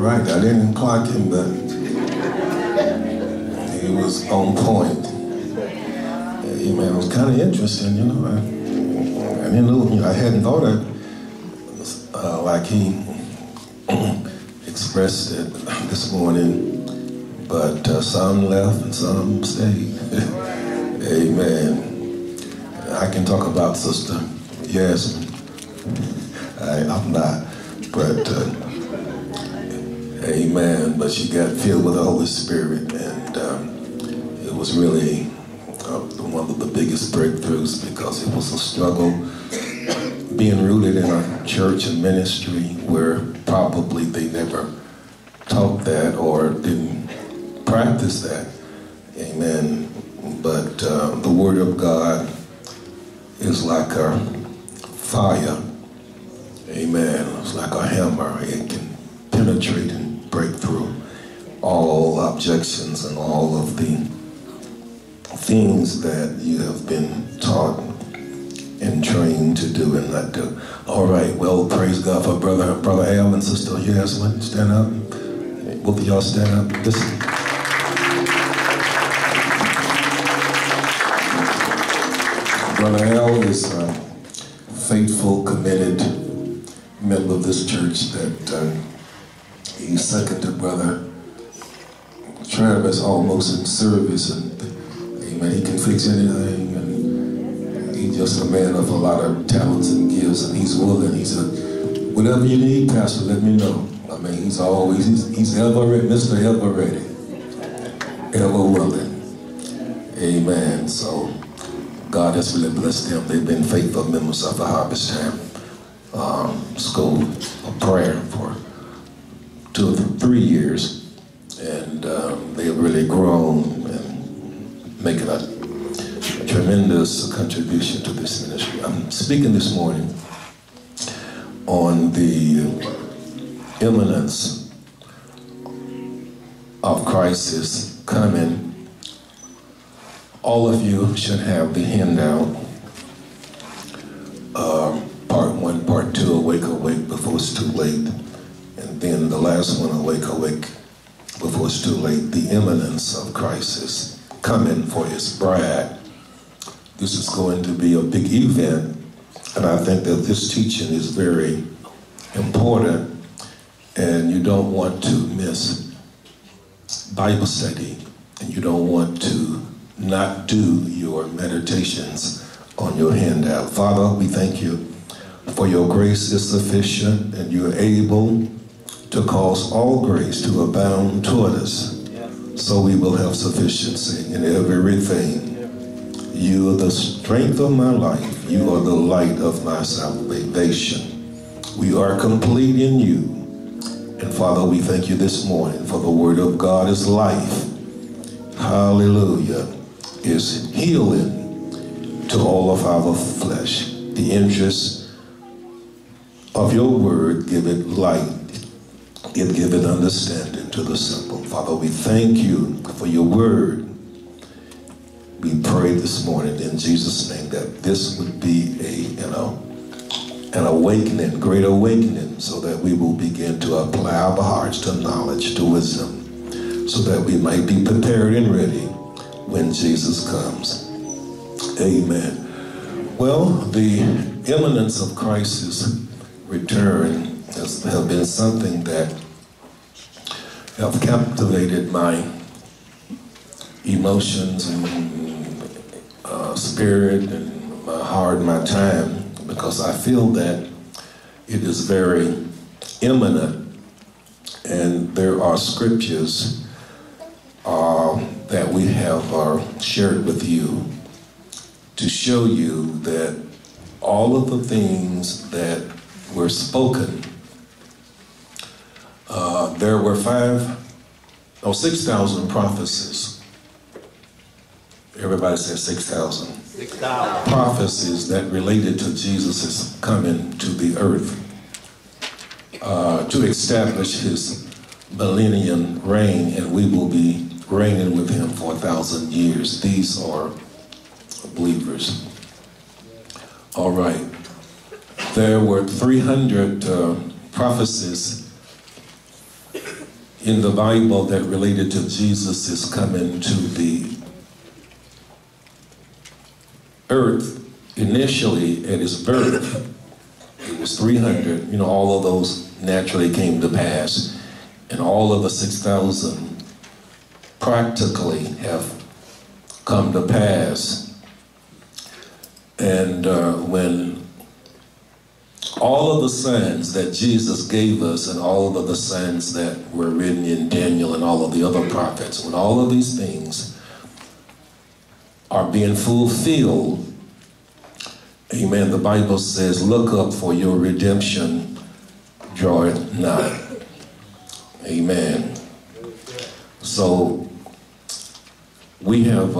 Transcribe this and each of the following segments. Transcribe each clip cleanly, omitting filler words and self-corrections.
right. I didn't clock him, but he was on point. Amen. It was kind of interesting, you know. I didn't know, you know, I hadn't thought of like he expressed it this morning, but some left and some stayed. Amen. I can talk about Sister Yasmin. I'm not, but amen. But she got filled with the Holy Spirit, and it was really one of the biggest breakthroughs, because it was a struggle being rooted in a church and ministry where probably they never taught that or didn't practice that. Amen. But the Word of God is like a fire. Amen. It's like a hammer. It can penetrate and break through all objections and all of the things that you have been taught and trained to do and not do. All right, well, praise God for Brother Al and Sister Yasmin. Stand up. Both of y'all stand up. Listen. Brother Al is a faithful, committed member of this church that he's second to Brother Travis almost in service, and amen, he can fix anything, and he's just a man of a lot of talents and gifts, and he's willing. He said, whatever you need, Pastor, let me know. I mean, he's always, he's ever ready, Mr. Ever Ready, ever willing. Amen. So God has really blessed them. They've been faithful members of the Harvest Time School of Prayer for 2 or 3 years, and they have really grown and making a tremendous contribution to this ministry. I'm speaking this morning on the imminence of Christ's coming. All of you should have the handout, part 1, part 2, Awake, Awake, Before It's Too Late. And then the last one, Awake, Awake, Before It's Too Late, the imminence of Christ's coming for his bride. This is going to be a big event, and I think that this teaching is very important, and you don't want to miss Bible study, and you don't want to not do your meditations on your handout. Father, we thank you for your grace is sufficient, and you're able to cause all grace to abound toward us, so we will have sufficiency in everything. You are the strength of my life. You are the light of my salvation. We are complete in you. And Father, we thank you this morning for the word of God is life. Hallelujah. Is healing to all of our flesh. The interest of your word, give it light. Give it understanding to the simple. Father, we thank you for your word. We pray this morning in Jesus' name that this would be an awakening, great awakening, so that we will begin to apply our hearts to knowledge, to wisdom, so that we might be prepared and ready when Jesus comes. Amen. Well, the imminence of Christ's return has been something that have captivated my emotions and spirit and my heart and my time, because I feel that it is very imminent, and there are scriptures that we have shared with you to show you that all of the things that were spoken, there were 6,000 prophecies. Everybody says 6,000. 6,000 prophecies that related to Jesus' coming to the earth to establish his millennium reign, and we will be reigning with him for 1,000 years. These are believers. All right. There were 300 prophecies in the Bible that related to Jesus is coming to the earth. Initially, at his birth, it was 300. You know, all of those naturally came to pass. And all of the 6,000 practically have come to pass. And when all of the signs that Jesus gave us and all of the signs that were written in Daniel and all of the other prophets, when all of these things are being fulfilled, amen, the Bible says, look up, for your redemption draweth nigh. Amen. So we have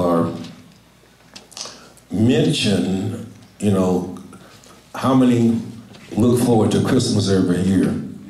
mentioned, you know, how many look forward to Christmas every year?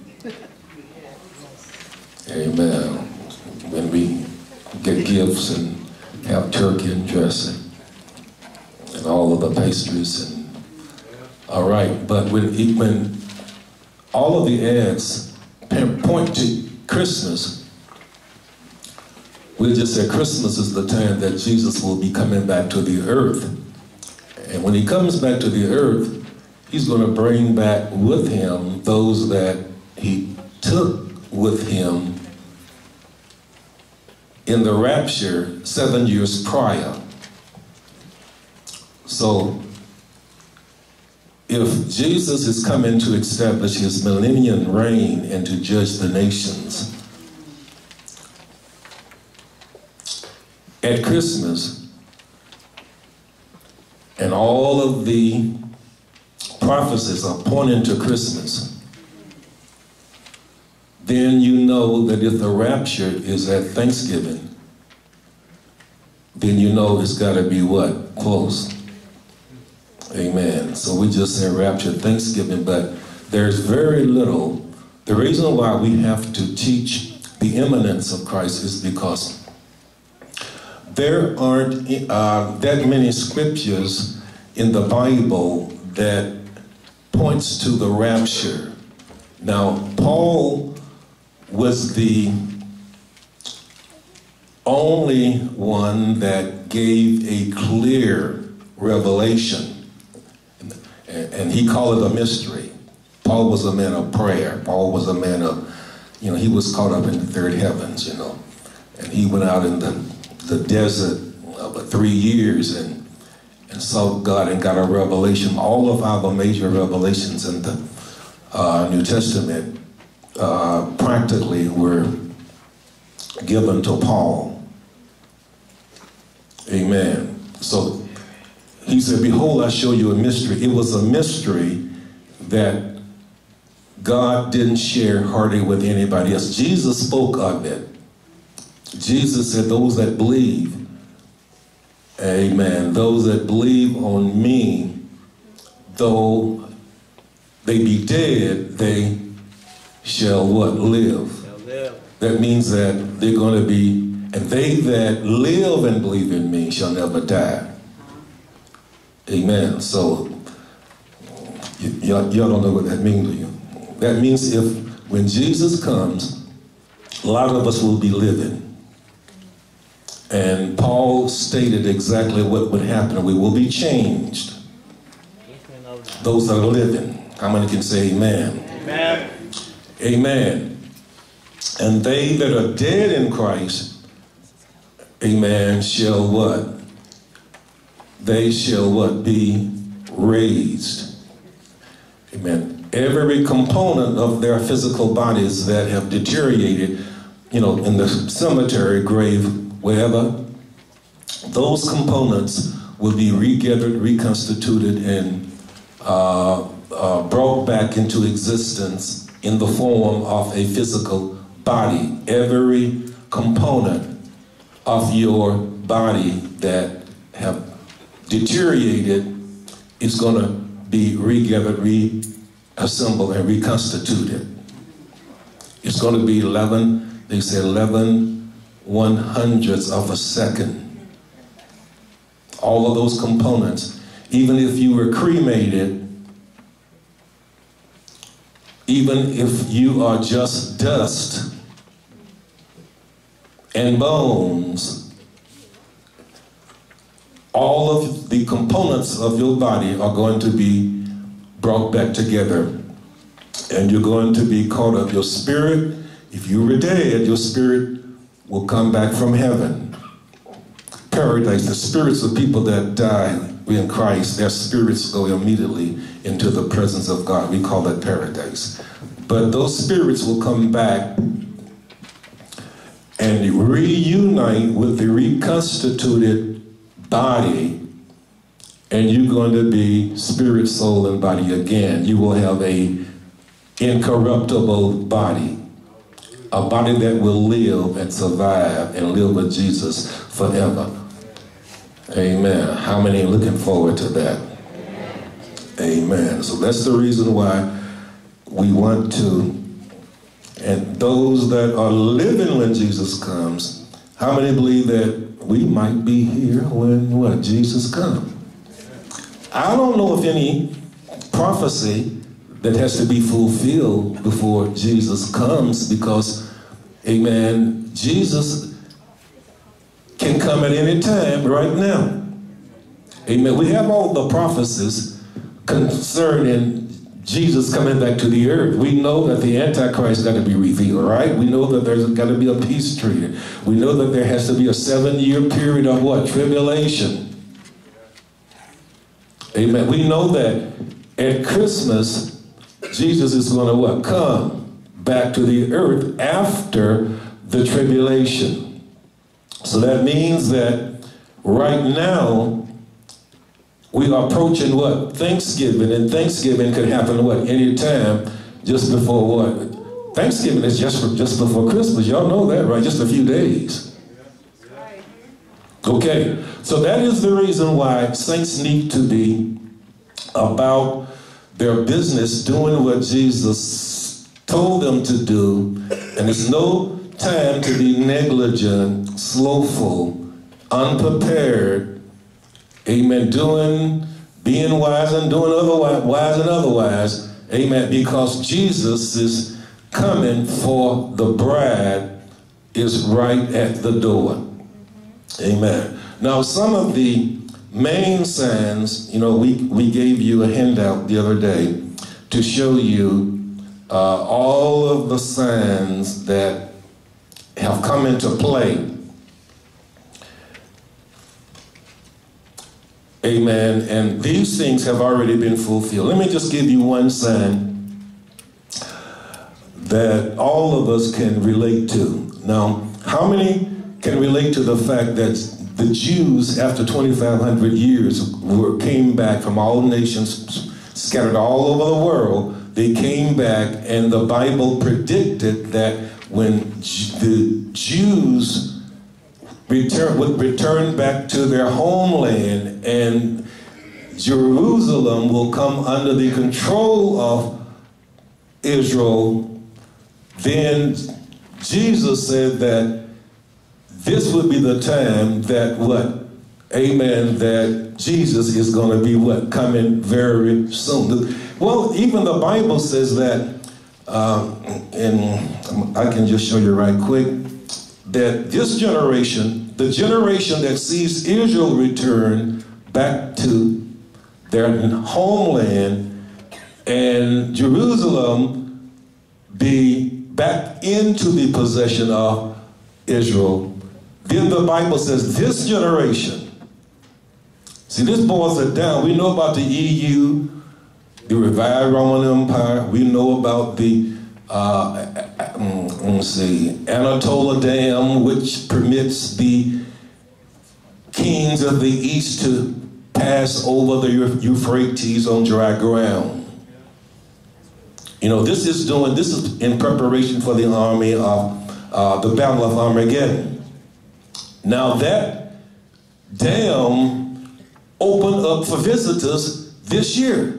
Amen. When we get gifts and have turkey and dressing and all of the pastries and all right, but when all of the ads point to Christmas, we'll just say Christmas is the time that Jesus will be coming back to the earth. And when he comes back to the earth, he's going to bring back with him those that he took with him in the rapture 7 years prior. So if Jesus is coming to establish his millennium reign and to judge the nations, at Christmas, and all of the prophecies are pointing to Christmas, then you know that if the rapture is at Thanksgiving, then you know it's got to be what? Close. Amen. So we just say rapture Thanksgiving, but there's very little. The reason why we have to teach the imminence of Christ is because there aren't that many scriptures in the Bible that points to the rapture. Now, Paul was the only one that gave a clear revelation. And he called it a mystery. Paul was a man of prayer. Paul was a man of, you know, he was caught up in the third heavens, you know. And he went out in the desert for 3 years and saw God and got a revelation. All of our major revelations in the New Testament practically were given to Paul. Amen. So he said, behold, I show you a mystery. It was a mystery that God didn't share hardly with anybody else. Jesus spoke of it. Jesus said, those that believe, amen, those that believe on me, though they be dead, they shall what? Live. That means that they're going to be, and they that live and believe in me shall never die. Amen. So, y'all don't know what that means, do you? That means when Jesus comes, a lot of us will be living. And Paul stated exactly what would happen. We will be changed. Those that are living. How many can say amen? Amen. Amen. And they that are dead in Christ, amen, shall what? They shall what? Be raised. Amen. Every component of their physical bodies that have deteriorated, you know, in the cemetery, grave, wherever, those components will be regathered, reconstituted, and brought back into existence in the form of a physical body. Every component of your body that have deteriorated is going to be regathered, reassembled, and reconstituted. It's going to be 11, they say 11 1/100ths of a second. All of those components, even if you were cremated, even if you are just dust, and bones, all of the components of your body are going to be brought back together. And you're going to be caught up. Your spirit, if you were dead, your spirit will come back from heaven. Paradise, the spirits of people that die in Christ, their spirits go immediately into the presence of God. We call that paradise. But those spirits will come back and reunite with the reconstituted body, and you're going to be spirit, soul, and body again. You will have a incorruptible body, a body that will live and survive and live with Jesus forever. Amen. How many are looking forward to that? Amen. So that's the reason why we want to, and those that are living when Jesus comes, how many believe that we might be here when Jesus comes? I don't know of any prophecy that has to be fulfilled before Jesus comes, because, amen, Jesus can come at any time right now. Amen. We have all the prophecies concerning Jesus coming back to the earth. We know that the Antichrist got to be revealed, right? We know that there's got to be a peace treaty. We know that there has to be a 7-year period of what? Tribulation. Amen. We know that at Christmas, Jesus is going to what? Come back to the earth after the tribulation. So that means that right now we are approaching what? Thanksgiving. And Thanksgiving could happen what? Any time just before what? Thanksgiving is just before Christmas. Y'all know that, right? Just a few days. Okay. So that is the reason why saints need to be about their business, doing what Jesus told them to do. And it's no time to be negligent, slothful, unprepared. Amen. Being wise and doing wise and otherwise. Amen. Because Jesus is coming for the bride is right at the door. Amen. Now, some of the main signs, you know, we gave you a handout the other day to show you all of the signs that have come into play. Amen. And these things have already been fulfilled. Let me just give you one sign that all of us can relate to. Now, how many can relate to the fact that the Jews, after 2,500 years, came back from all nations, scattered all over the world? They came back, and the Bible predicted that when the Jews would return back to their homeland, and Jerusalem will come under the control of Israel, then Jesus said that this would be the time that what? Amen, that Jesus is going to be what? Coming very soon. Well, even the Bible says that, and I can just show you right quick, that this generation, the generation that sees Israel return back to their homeland and Jerusalem be back into the possession of Israel, then the Bible says this generation, see, this boils it down. We know about the EU, the revived Roman Empire. We know about the Anatolia Dam, which permits the kings of the East to pass over the Euphrates on dry ground. You know, this is in preparation for the army of the Battle of Armageddon. Now that dam opened up for visitors this year.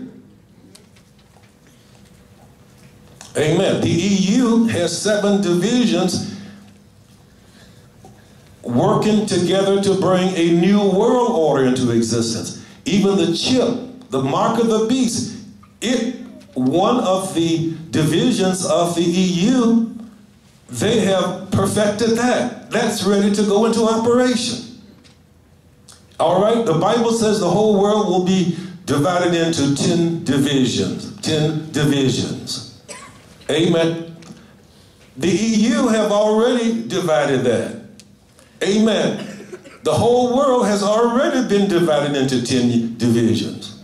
Amen. The EU has 7 divisions working together to bring a new world order into existence. Even the chip, the mark of the beast, one of the divisions of the EU they have perfected that. That's ready to go into operation. All right, the Bible says the whole world will be divided into 10 divisions. 10 divisions. Amen. The EU have already divided that. Amen. The whole world has already been divided into 10 divisions.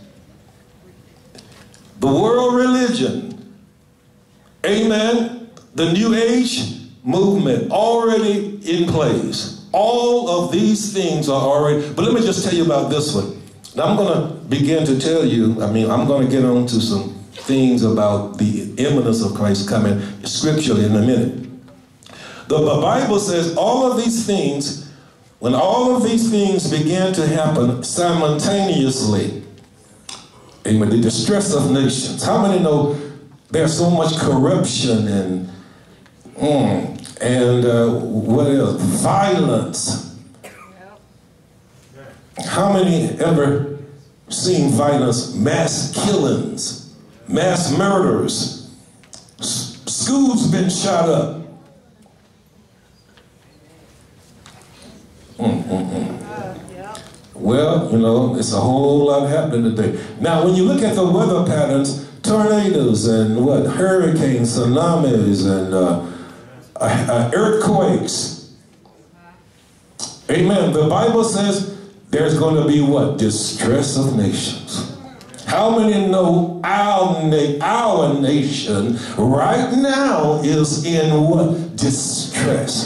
The world religion, amen, the New Age movement already in place. All of these things are already, but let me just tell you about this one. Now I'm going to begin to tell you, I'm going to get on to some things about the imminence of Christ coming scripturally in a minute. The Bible says all of these things, when all of these things began to happen simultaneously, amen, the distress of nations. How many know there's so much corruption and what else? Violence. How many ever seen violence? Mass killings, mass murders, schools been shot up. Well, you know, it's a whole lot happening today. Now, when you look at the weather patterns, tornadoes and hurricanes, tsunamis and earthquakes. Amen. The Bible says there's going to be what? Distress of nations. How many know our nation right now is in what? Distress.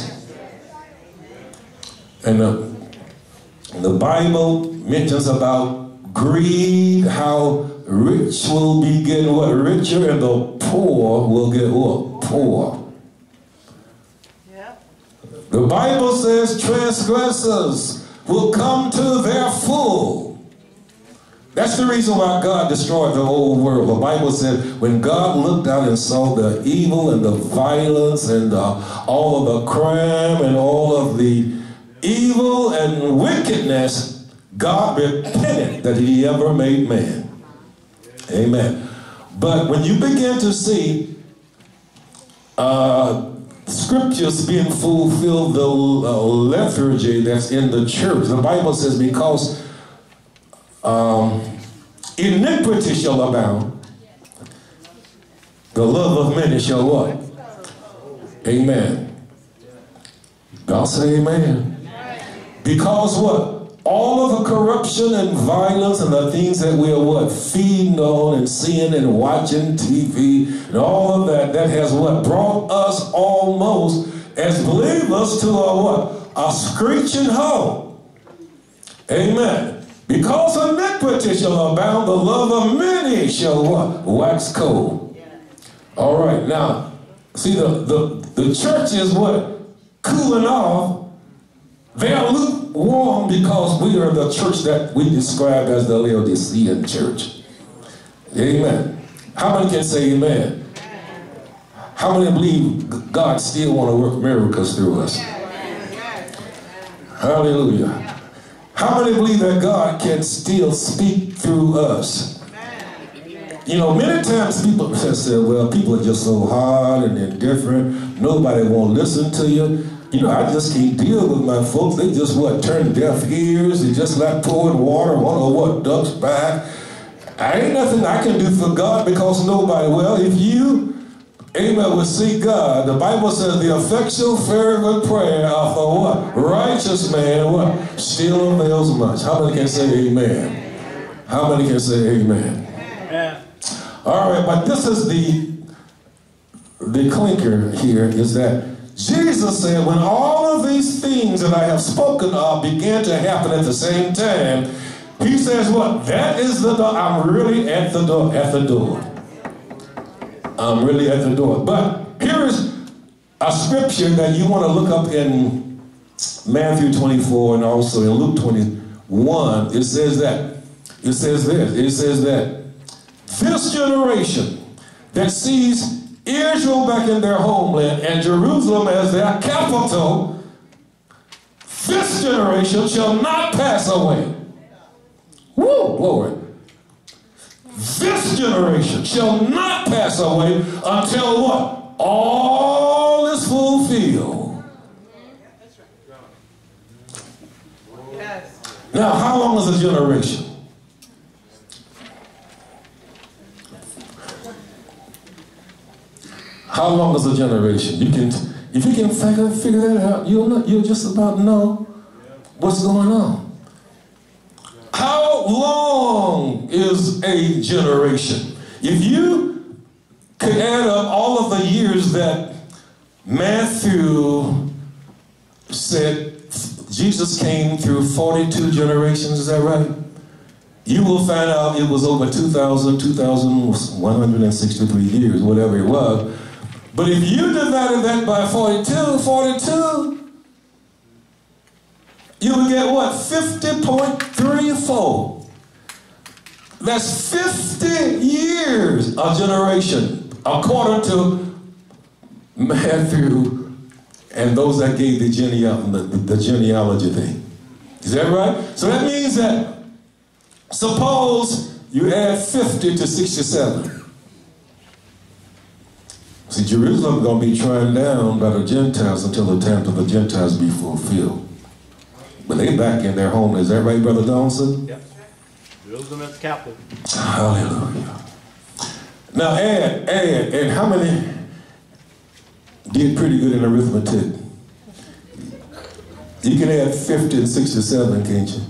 And the Bible mentions about greed, how rich will be getting what? Richer, and the poor will get what? Poor. Yeah. The Bible says transgressors will come to their full. That's the reason why God destroyed the whole world. The Bible said when God looked out and saw the evil and the violence and all of the crime and all of the evil and wickedness, God repented that he ever made man. Amen. But when you begin to see scriptures being fulfilled, the lethargy that's in the church, the Bible says because iniquity shall abound, the love of many shall what? Amen. God said amen. Because what? All of the corruption and violence and the things that we are what? Feeding on and seeing and watching TV and all of that, that has what? Brought us almost as believers to a what? A screeching halt. Amen. Because iniquity shall abound, the love of many shall what? Wax cold. All right, now, see the church is what? Cooling off. They are lukewarm because we are the church that we describe as the Laodicean church. Amen. How many can say amen? How many believe God still want to work miracles through us? Hallelujah. How many believe that God can still speak through us? You know, many times people say, well, people are just so hard and indifferent. Nobody won't listen to you. You know, I just can't deal with my folks. They just, what, turn deaf ears. They just like pouring water on what, duck's back. I ain't nothing I can do for God because nobody. Well, if you, amen, will seek God, the Bible says the effectual fervent prayer of the what? Righteous man, what? Still avails much. How many can say amen? How many can say amen? Yeah. All right, but this is the clinker here is that Jesus said, when all of these things that I have spoken of began to happen at the same time, he says, what? That is the door. I'm really at the door, I'm really at the door. But here is a scripture that you want to look up in Matthew 24 and also in Luke 21. It says that, it says that this generation that sees Israel back in their homeland and Jerusalem as their capital, this generation shall not pass away. Woo, glory. This generation shall not pass away until what? All is fulfilled. fulfilled. Now, how long is a generation? How long is a generation? You can, if you can figure that out, you'll just about know what's going on. How long is a generation? If you could add up all of the years that Matthew said Jesus came through 42 generations, is that right? You will find out it was over 2,163 years, whatever it was. But if you divided that by 42, you would get what? 50.34. That's 50 years a generation, according to Matthew and those that gave the genealogy thing. Is that right? So that means that, suppose you add 50 to 67. See, Jerusalem is going to be trodden down by the Gentiles until the time of the Gentiles be fulfilled. But they back in their home. Is that right, Brother Donaldson? Yep. Jerusalem is the capital. Hallelujah. Now add, and how many did pretty good in arithmetic? You can add 50 and 67, can't you?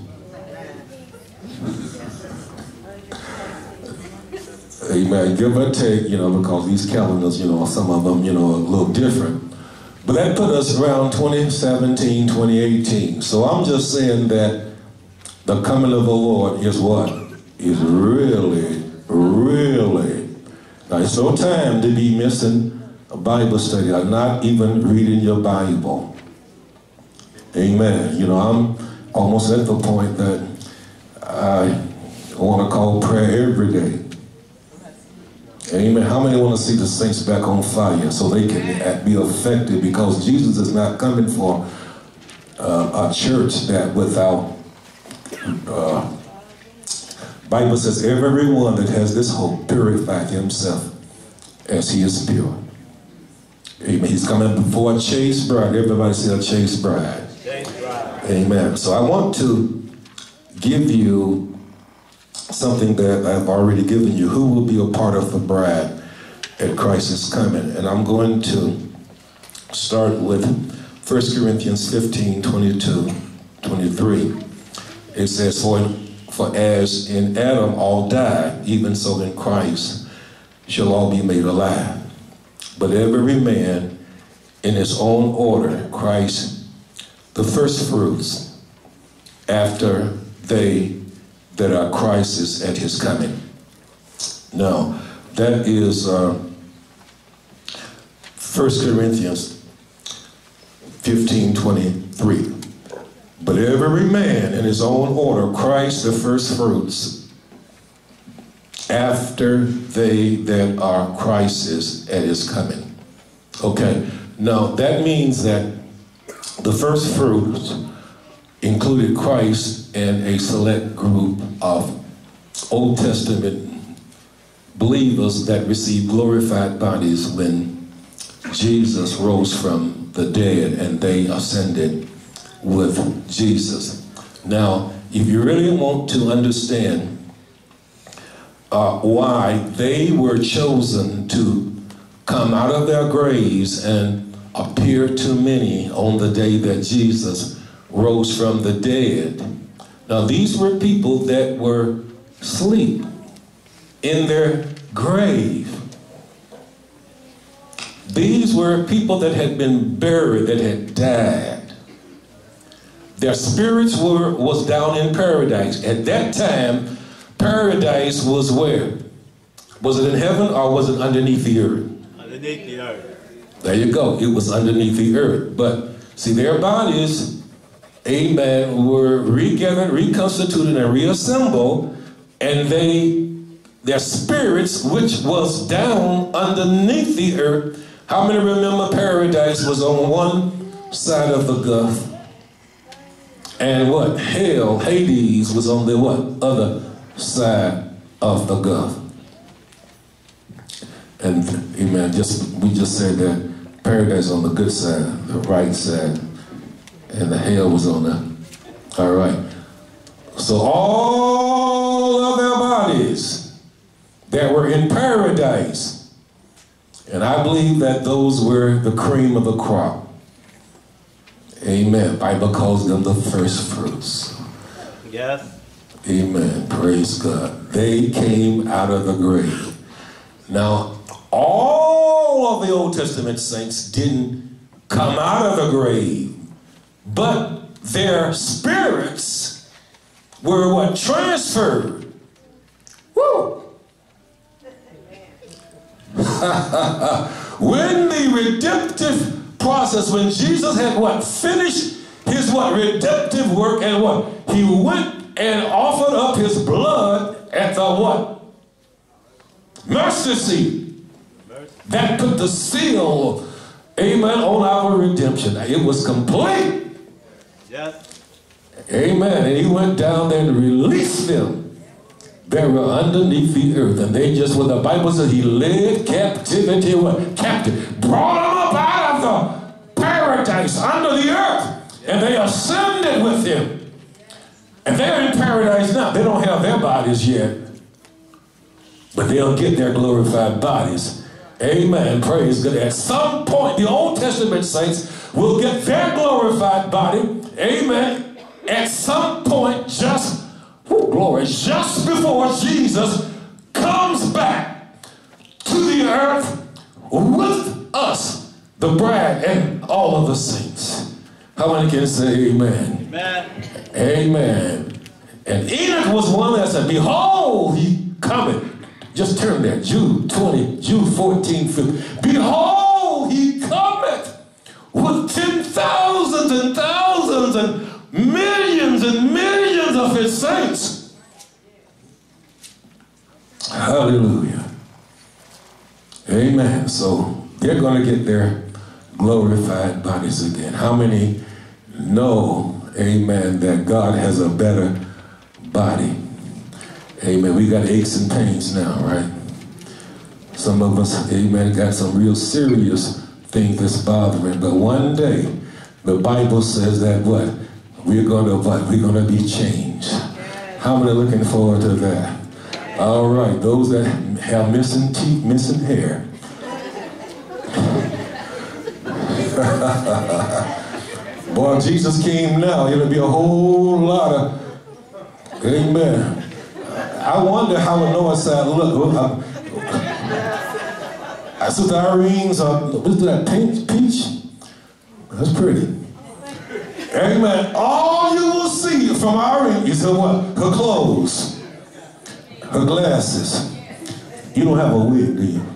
Amen. Give or take, because these calendars, some of them, are a little different. But that put us around 2017, 2018. So I'm just saying that the coming of the Lord is what? Is really, really. Now, it's no time to be missing a Bible study or not even reading your Bible. Amen. I'm almost at the point that I want to call prayer every day. Amen. How many want to see the saints back on fire so they can be effective? Because Jesus is not coming for a church that without... Bible says everyone that has this hope purify himself as he is pure. Amen. He's coming before a chaste bride. Everybody say a chaste bride. Chaste bride. Amen. So I want to give you something that I've already given you. Who will be a part of the bride at Christ's coming? And I'm going to start with 1 Corinthians 15, 22, 23. It says, For as in Adam all die, even so in Christ shall all be made alive. But every man in his own order, Christ the first fruits, after they that are Christ's at his coming. Now, that is 1 Corinthians 15:23. But every man in his own order, Christ the first fruits, after they that are Christ's at his coming. Okay, now that means that the first fruits included Christ and a select group of Old Testament believers that received glorified bodies when Jesus rose from the dead and they ascended with Jesus. Now, if you really want to understand why they were chosen to come out of their graves and appear to many on the day that Jesus rose from the dead. Now, these were people that were asleep in their grave. These were people that had been buried, that had died. Their spirits was down in paradise. At that time, paradise was where? Was it in heaven or was it underneath the earth? Underneath the earth. There you go. It was underneath the earth. But see, their bodies, amen, were regathered, reconstituted, and reassembled, and their spirits, which was down underneath the earth. How many remember paradise was on one side of the gulf? And what? Hell, Hades, was on the what? Other side of the gulf. And amen, we just said that Paradise on the good side, the right side, and the hell was on the, all right. So all of their bodies that were in paradise, and I believe that those were the cream of the crop. Amen. Bible calls them the first fruits. Yes. Amen. Praise God. They came out of the grave. Now, all of the Old Testament saints didn't come out of the grave, but their spirits were what? Transferred. Woo! When the redemptive process, when Jesus had what? Finished his what? Redemptive work, and what? He went and offered up his blood at the what? Mercy seat. That put the seal, amen, on our redemption. It was complete. Yes. Amen. And he went down there and released them that were underneath the earth. And they just, what the Bible says, he led captivity, what? Captive. Brought them up out of the paradise under the earth. And they ascended with him. And they're in paradise now. They don't have their bodies yet. But they'll get their glorified bodies. Amen. Praise God. At some point, the Old Testament saints will get their glorified body. Amen. At some point, just before Jesus comes back to the earth with us, the bride, and all of the saints. How many can say amen? Amen. Amen. And Enoch was one that said, behold, he cometh. Just turn there, Jude 14, 15. Behold, he cometh with 10,000s and thousands and millions of his saints. Hallelujah. Amen. So they're going to get their glorified bodies again. How many know, amen, that God has a better body? Amen. We got aches and pains now, right? Some of us, amen, got some real serious things that's bothering. But one day, the Bible says that what? We're going to what? We're going to be changed. How many are looking forward to that? All right. Those that have missing teeth, missing hair. Boy, Jesus came now. It'll be a whole lot of, amen. I wonder how the north side look. Sister Irene's, what's that, peach? That's pretty. Amen. All you will see from Irene is her what? Her clothes, her glasses. You don't have a wig, do you?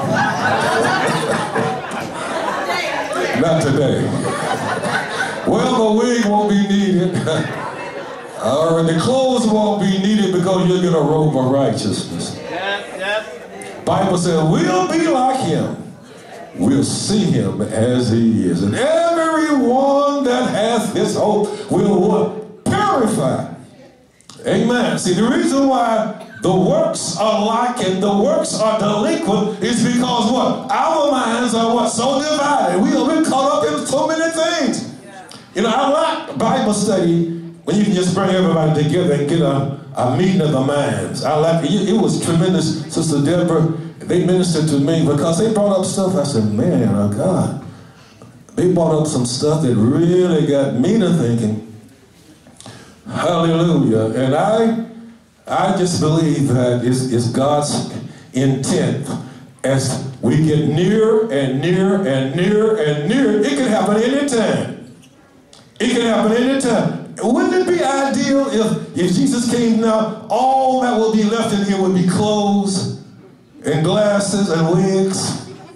Not today. Well, the wig won't be needed. All right, the clothes won't be needed because you'll get a robe of righteousness. Bible says we'll be like him. We'll see him as he is. And everyone that hath this hope will what? Purify. Amen. See, the reason why the works are lacking, the works are delinquent, is because what? Our minds are what? So divided. We have been caught up in so many things. You know, I like Bible study when you can just bring everybody together and get a meeting of the minds. I like it. It was tremendous. Sister Deborah, they ministered to me because they brought up stuff. I said, man, oh God. They brought up some stuff that really got me to thinking. Hallelujah. And I just believe that it's God's intent as we get nearer and nearer and nearer and nearer. It can happen anytime. It can happen anytime. Wouldn't it be ideal if Jesus came now, all that will be left in here would be clothes and glasses and wigs,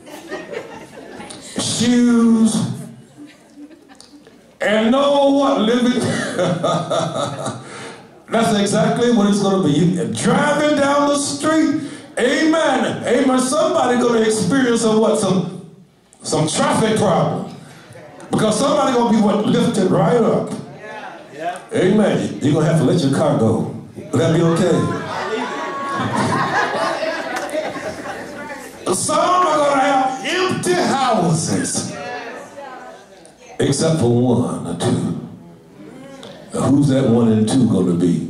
shoes, and no what? Living. That's exactly what it's going to be. Driving down the street, amen, amen. Somebody going to experience some traffic problem. Because somebody going to be what? Lifted right up. Yeah. Amen. You're going to have to let your car go. Will that be okay? Some are going to have empty houses. except for one or two. Now, who's that one and two going to be?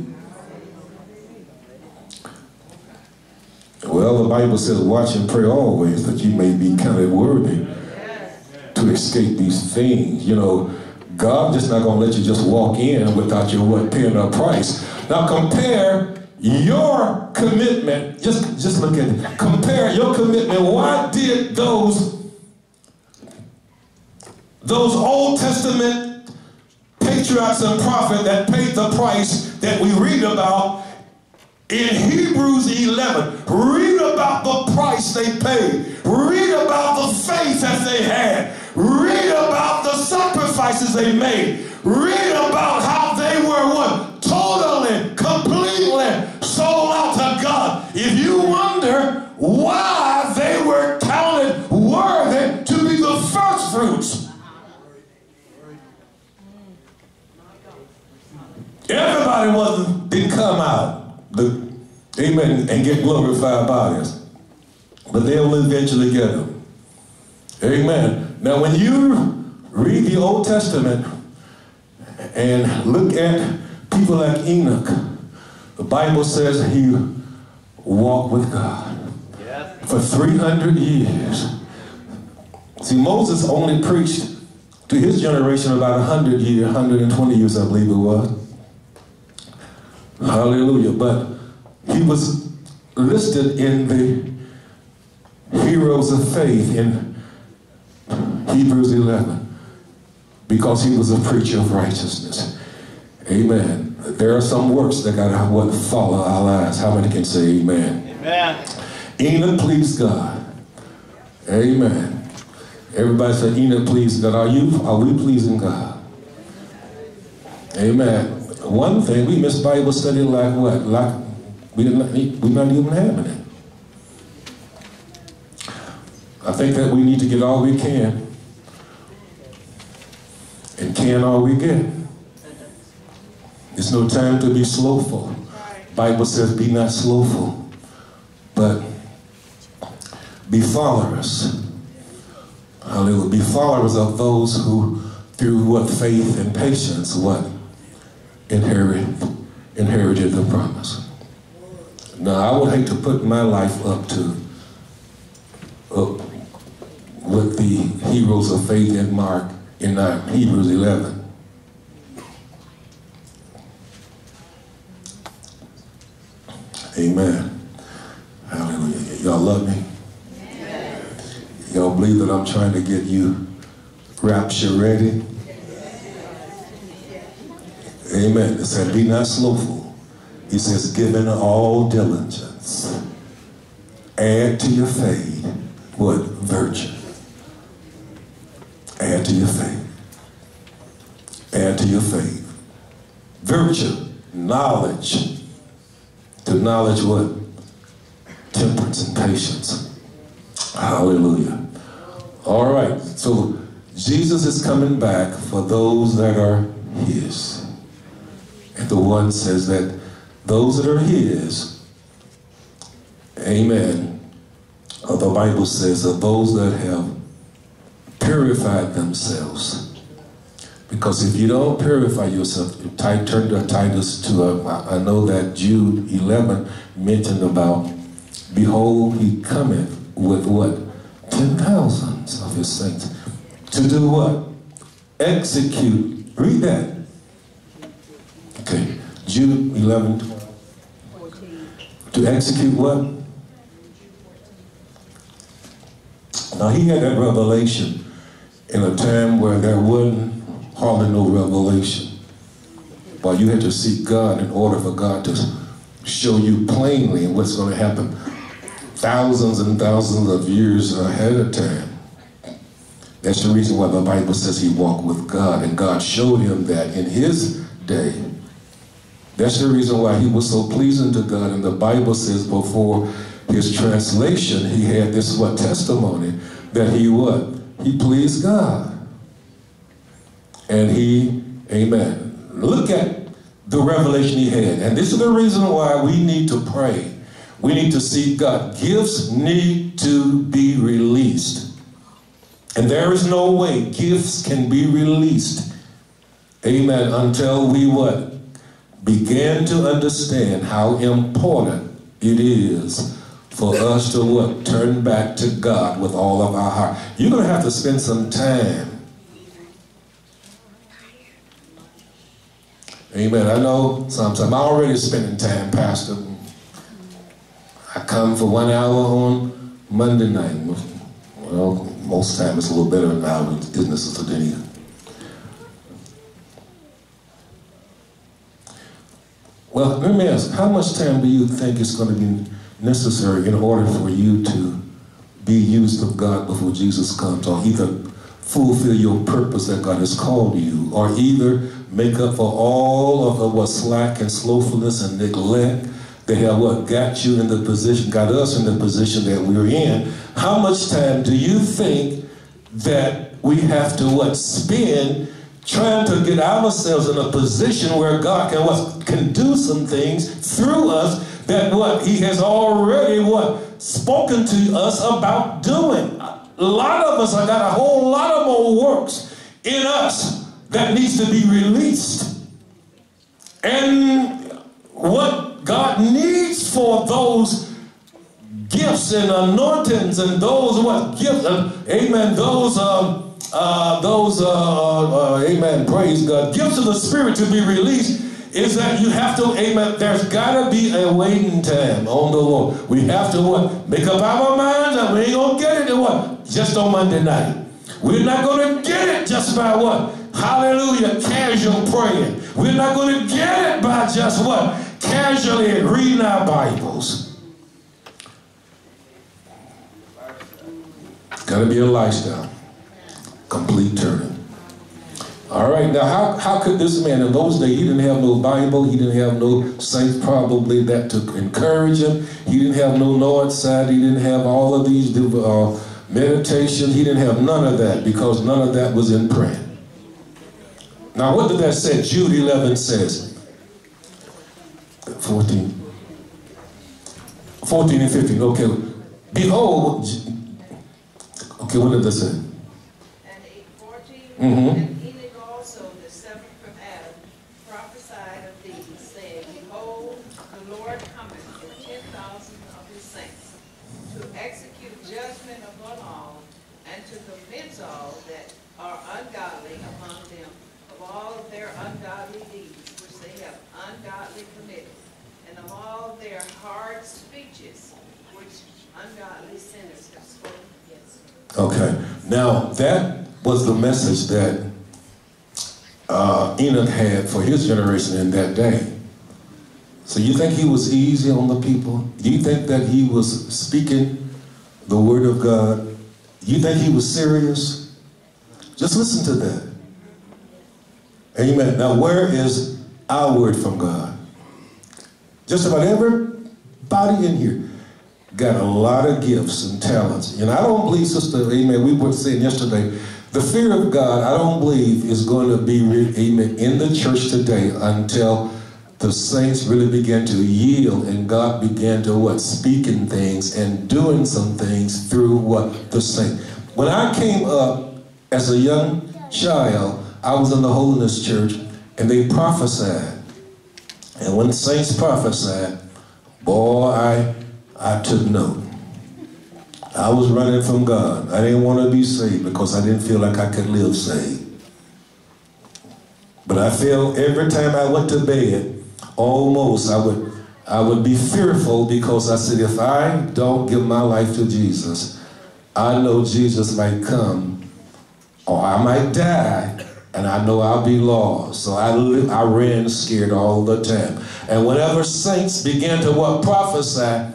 Well, the Bible says, watch and pray always, that you may be counted worthy to escape these things. You know, God just not going to let you just walk in without your paying a price. Now compare your commitment. Just look at it. Compare your commitment. Why did those Old Testament patriarchs and prophets that paid the price that we read about in Hebrews 11, read about the price they paid. Read about the faith that they had. Read about the sacrifices they made. Read about how they were what? Totally, completely sold out to God. If you wonder why they were counted worthy to be the first fruits. Everybody didn't come out. Amen, and get glorified bodies. But they'll eventually get them. Amen. Now when you read the Old Testament and look at people like Enoch, the Bible says he walked with God for 300 years. See, Moses only preached to his generation about 100 years, 120 years, I believe it was. Hallelujah. But he was listed in the heroes of faith in Hebrews 11 because he was a preacher of righteousness. Amen. There are some works that got to follow our lives. How many can say amen? Amen. Enoch pleased God. Amen. Everybody say Enoch pleased God. Are we pleasing God? Amen. One thing, we miss Bible study like what? Like we're not even having it. I think that we need to get all we can and can all we get. It's no time to be slowful. Bible says be not slowful, but be followers. Hallelujah. Be followers of those who through what faith and patience inherited the promise. Now, I would hate to put my life up with the heroes of faith in Mark in Hebrews 11. Amen. Hallelujah. Y'all love me? Y'all believe that I'm trying to get you rapture ready? Amen. It said, be not slowful. He says, given all diligence, add to your faith, what? Virtue. Add to your faith. Add to your faith. Virtue, knowledge. To knowledge what? Temperance and patience. Hallelujah. All right, so Jesus is coming back for those that are his. And the one says that those that are his, amen, the Bible says of those that have purified themselves. Because if you don't purify yourself, turn to Titus 2. I know that Jude 11 mentioned about, behold, he cometh with what? 10,000s of his saints. To do what? Execute. Read that. Okay. Jude 11. To execute what? Now he had that revelation in a time where there wasn't hardly no revelation. But you had to seek God in order for God to show you plainly what's going to happen thousands and thousands of years ahead of time. That's the reason why the Bible says he walked with God, and God showed him that in his day. That's the reason why he was so pleasing to God. And the Bible says before his translation, he had this what? Testimony that he what? He pleased God. And he, amen. Look at the revelation he had. And this is the reason why we need to pray. We need to seek God. Gifts need to be released. And there is no way gifts can be released, amen, until we what? Begin to understand how important it is for us to what? Turn back to God with all of our heart. You're going to have to spend some time. Amen. I know sometimes I'm already spending time, Pastor. I come for 1 hour on Monday night. Well, most time it's a little better than an hour. Business is a day. Well, let me ask, how much time do you think is going to be necessary in order for you to be used of God before Jesus comes, or either fulfill your purpose that God has called you, or either make up for all of the what slack and slothfulness and neglect that have what got you in the position, got us in the position that we're in? How much time do you think that we have to what spend trying to get ourselves in a position where God can do some things through us that what he has already what spoken to us about doing? A lot of us have got a whole lot of more works in us that needs to be released. And what God needs for those gifts and anointings and those what gifts, amen, amen, praise God, gifts of the Spirit to be released is that you have to, amen, there's got to be a waiting time on the Lord. We have to what? Make up our minds that we ain't going to get it in what? Just on Monday night. We're not going to get it just by what? Hallelujah, casual praying. We're not going to get it by just what? Casually reading our Bibles. Got to be a lifestyle. Complete turning. All right, now how could this man, in those days, he didn't have no Bible, he didn't have no saints probably that to encourage him, he didn't have no Lord's side, he didn't have all of these meditations, he didn't have none of that because none of that was in print. Now what did that say? Jude 11 says, 14 and 15, okay, behold, okay, what did that say? And Enoch also, the seventh from Adam, prophesied of these, saying, Behold, the Lord cometh with 10,000 of his saints, to execute judgment upon all, and to convince all that are ungodly among them of all of their ungodly deeds, which they have ungodly committed, and of all their hard speeches, which ungodly sinners have spoken against them. Okay, now that was the message that Enoch had for his generation in that day. So you think he was easy on the people? Do you think that he was speaking the word of God? You think he was serious? Just listen to that. Amen. Now where is our word from God? Just about everybody in here got a lot of gifts and talents. And I don't believe, Sister, amen, we were saying yesterday, the fear of God, I don't believe, is going to be, amen, in the church today until the saints really began to yield and God began to what? Speaking things and doing some things through what? The saints. When I came up as a young child, I was in the Holiness Church and they prophesied. And when saints prophesied, boy, I took note. I was running from God. I didn't want to be saved because I didn't feel like I could live saved. But I felt every time I went to bed, almost I would be fearful because I said, if I don't give my life to Jesus, I know Jesus might come or I might die and I know I'll be lost. So I ran scared all the time. And whenever saints began to what? Prophesy,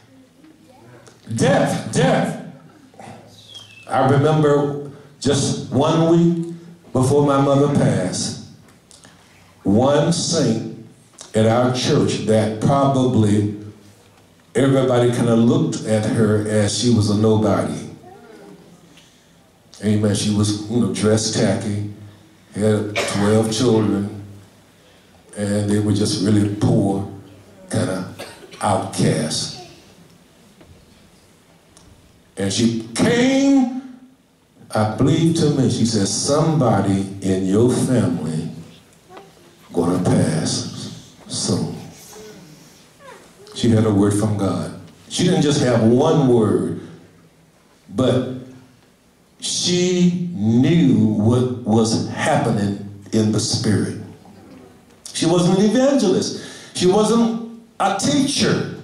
death. I remember just 1 week before my mother passed, one saint at our church that probably everybody kind of looked at her as she was a nobody. Amen. She was, dressed tacky, had 12 children, and they were just really poor, kind of outcasts. And she came, I believe to me, she said, somebody in your family gonna pass soon. She had a word from God. She didn't just have one word, but she knew what was happening in the spirit. She wasn't an evangelist. She wasn't a teacher.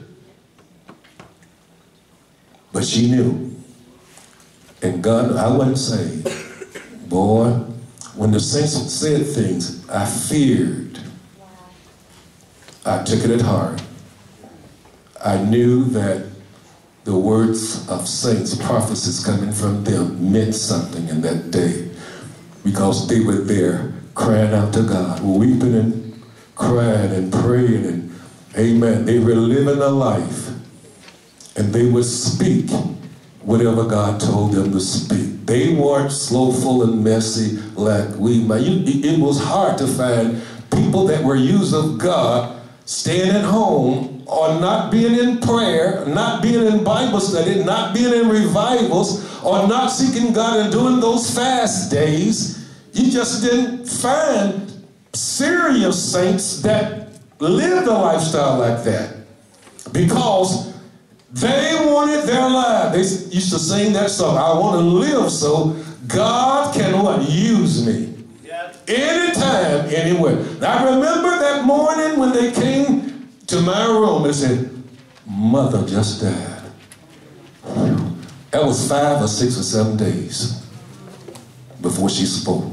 But she knew. And God, I wasn't saved. Boy, when the saints said things, I feared. I took it at heart. I knew that the words of saints, prophecies coming from them meant something in that day, because they were there crying out to God, weeping and crying and praying, and amen. They were living a life, and they would speak whatever God told them to speak. They weren't slowful and messy like we might. It was hard to find people that were used of God staying at home, or not being in prayer, not being in Bible study, not being in revivals, or not seeking God and doing those fast days. You just didn't find serious saints that lived a lifestyle like that, because they wanted their life. They used to sing that song, I want to live so God can what? Use me. Anytime, anywhere. I remember that morning when they came to my room and said, Mother just died. That was 5 or 6 or 7 days before she spoke.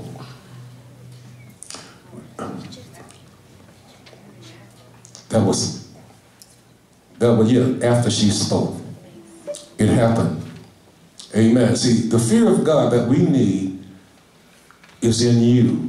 That was after she spoke. It happened. Amen. See, the fear of God that we need is in you.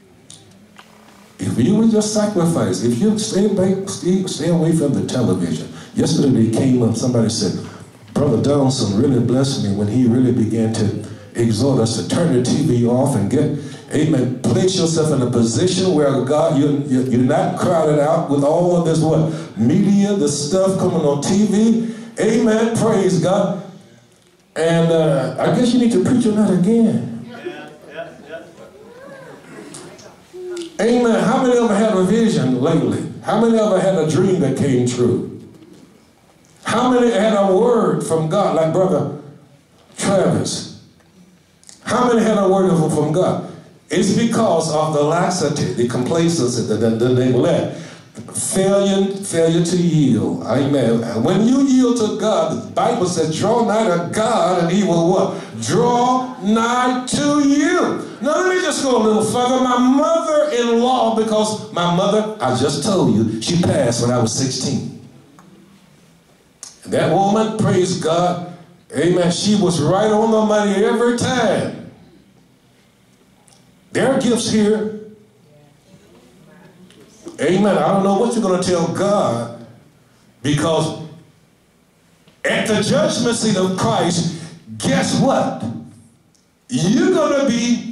If you would just sacrifice, if you stay away from the television. Yesterday they came up, somebody said, Brother Donaldson really blessed me when he really began to exhort us to turn the TV off and get, amen, place yourself in a position where God, you're not crowded out with all of this, what, media, the stuff coming on TV. Amen, praise God. And I guess you need to preach on that again. Amen. How many of them had a vision lately? How many of them had a dream that came true? How many had a word from God, like Brother Travis? How many had a word from God? It's because of the laxity, the complacency, the neglect, failure to yield. Amen. When you yield to God, the Bible says, draw nigh to God and he will what? Draw nigh to you. Now let me just go a little further. My mother-in-law, because my mother, I just told you, she passed when I was 16. And that woman, praise God, amen, she was right on the money every time. There are gifts here. Amen. I don't know what you're going to tell God, because at the judgment seat of Christ, guess what? You're going to be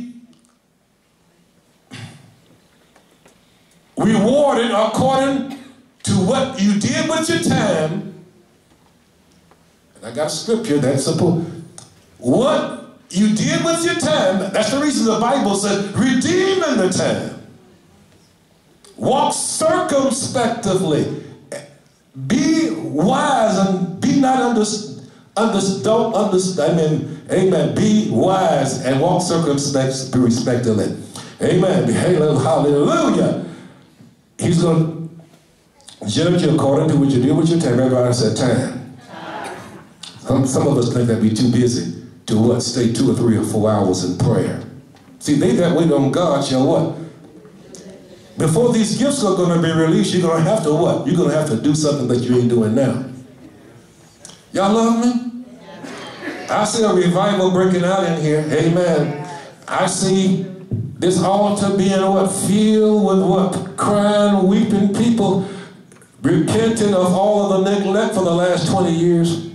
rewarded according to what you did with your time. And I got a scripture that supports what you did with your time. That's the reason the Bible said, redeeming the time. Walk circumspectively. Be wise and be not don't understand. Amen. Be wise and walk circumspectively. Amen. Hallelujah. He's going to judge you according to what you do with your time. Everybody said time. Some of us think that we're too busy to what? Stay 2 or 3 or 4 hours in prayer. See, they that wait on God shall what? Before these gifts are going to be released, you're going to have to what? You're going to have to do something that you ain't doing now. Y'all love me? I see a revival breaking out in here. Amen. I see this altar being what? Filled with what? Crying, weeping people, repenting of all of the neglect for the last 20 years.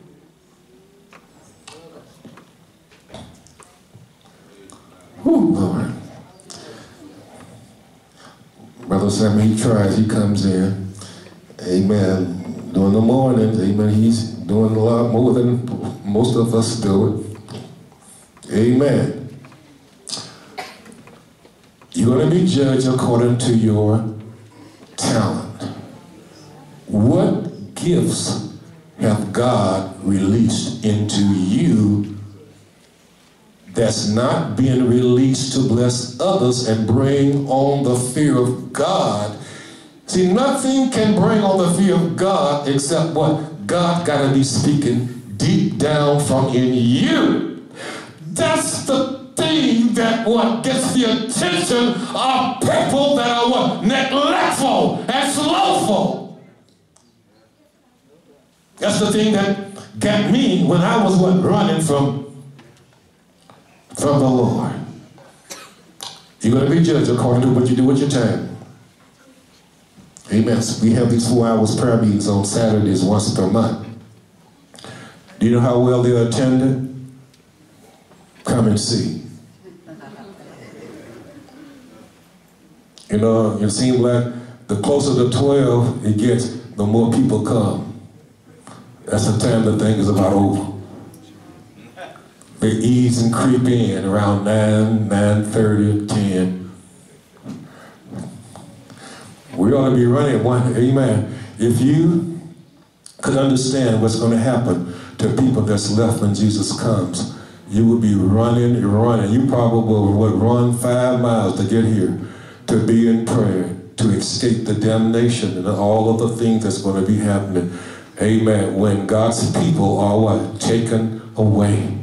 Whew, Lord. Brother Sammy, he tries, he comes in. Amen. During the mornings, amen, he's doing a lot more than most of us do it. Amen. You're going to be judged according to your talent. What gifts have God released into you that's not being released to bless others and bring on the fear of God? See, nothing can bring on the fear of God except what God got to be speaking deep down from in you. That's the thing that what gets the attention of people that are what? Neglectful and slowful. That's the thing that got me when I was what? Running from the Lord. You're going to be judged according to what you do with your time. Amen. We have these 4 hours prayer meetings on Saturdays once per month. Do you know how well they're attended? Come and see. You know, it seems like the closer to 12 it gets, the more people come. That's the time the thing is about over. They ease and creep in around 9, 9:30, 10. We ought to be running one, amen. If you could understand what's going to happen to people that's left when Jesus comes, you would be running. You probably would run 5 miles to get here, to be in prayer, to escape the damnation and all of the things that's going to be happening. Amen. When God's people are what? Taken away.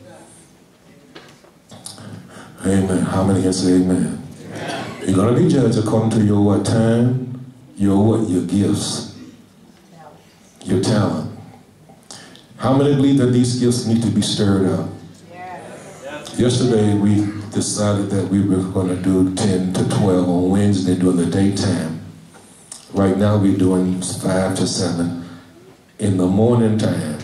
Amen. How many can say amen? You're going to be judged according to your what? Time, your what? Your gifts, your talent. How many believe that these gifts need to be stirred up? Yesterday we decided that we were going to do 10 to 12 on Wednesday during the daytime. Right now we're doing 5 to 7 in the morning time.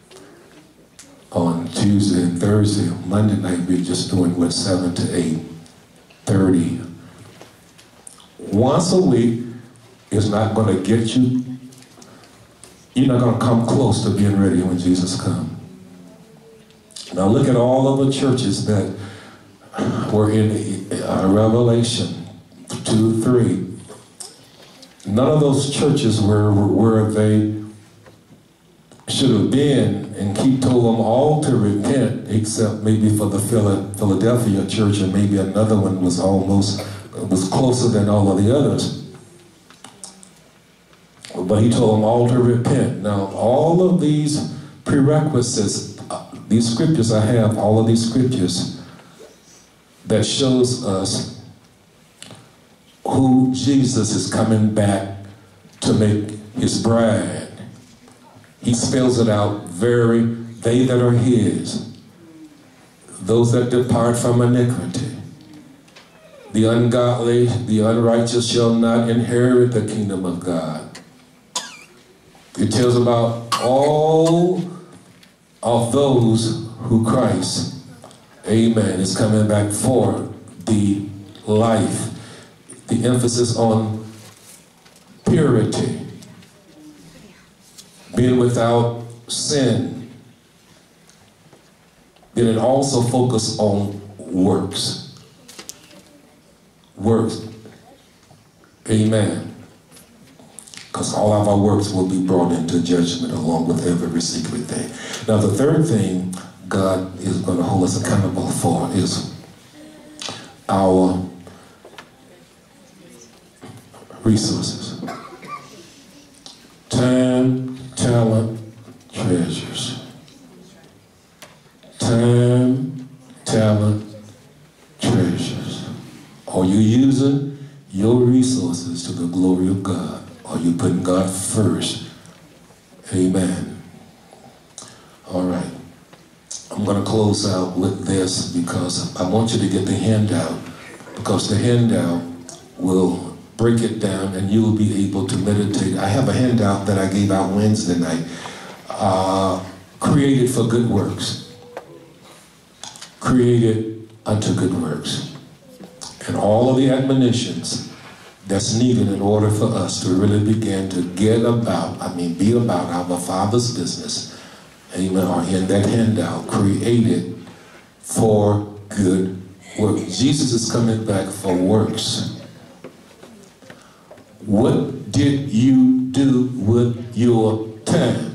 On Tuesday and Thursday, Monday night we're just doing what? 7 to 8:30. Once a week is not going to get you. You're not going to come close to being ready when Jesus comes. Now look at all of the churches that were in Revelation 2, 3. None of those churches were where they should have been, and he told them all to repent, except maybe for the Philadelphia church, and maybe another one was closer than all of the others. But he told them all to repent. Now, all of these prerequisites, these scriptures I have, all of these scriptures that shows us who Jesus is coming back to make his bride. He spells it out they that are his, those that depart from iniquity. The ungodly, the unrighteous shall not inherit the kingdom of God. It tells about all of those who Christ, amen, is coming back for the life. The emphasis on purity, being without sin. Then it also focuses on works. Works. Amen. Because all of our works will be brought into judgment along with every secret thing. Now the third thing God is going to hold us accountable for is our resources. Time, talent, treasures. Time, talent, treasures. Are you using your resources to the glory of God? Are you putting God first? Amen. All right. I'm going to close out with this because I want you to get the handout, because the handout will break it down and you will be able to meditate. I have a handout that I gave out Wednesday night, created for good works. Created unto good works. And all of the admonitions that's needed in order for us to really begin to be about our Father's business. Amen. Are in that handout, created for good work. Jesus is coming back for works. What did you do with your time?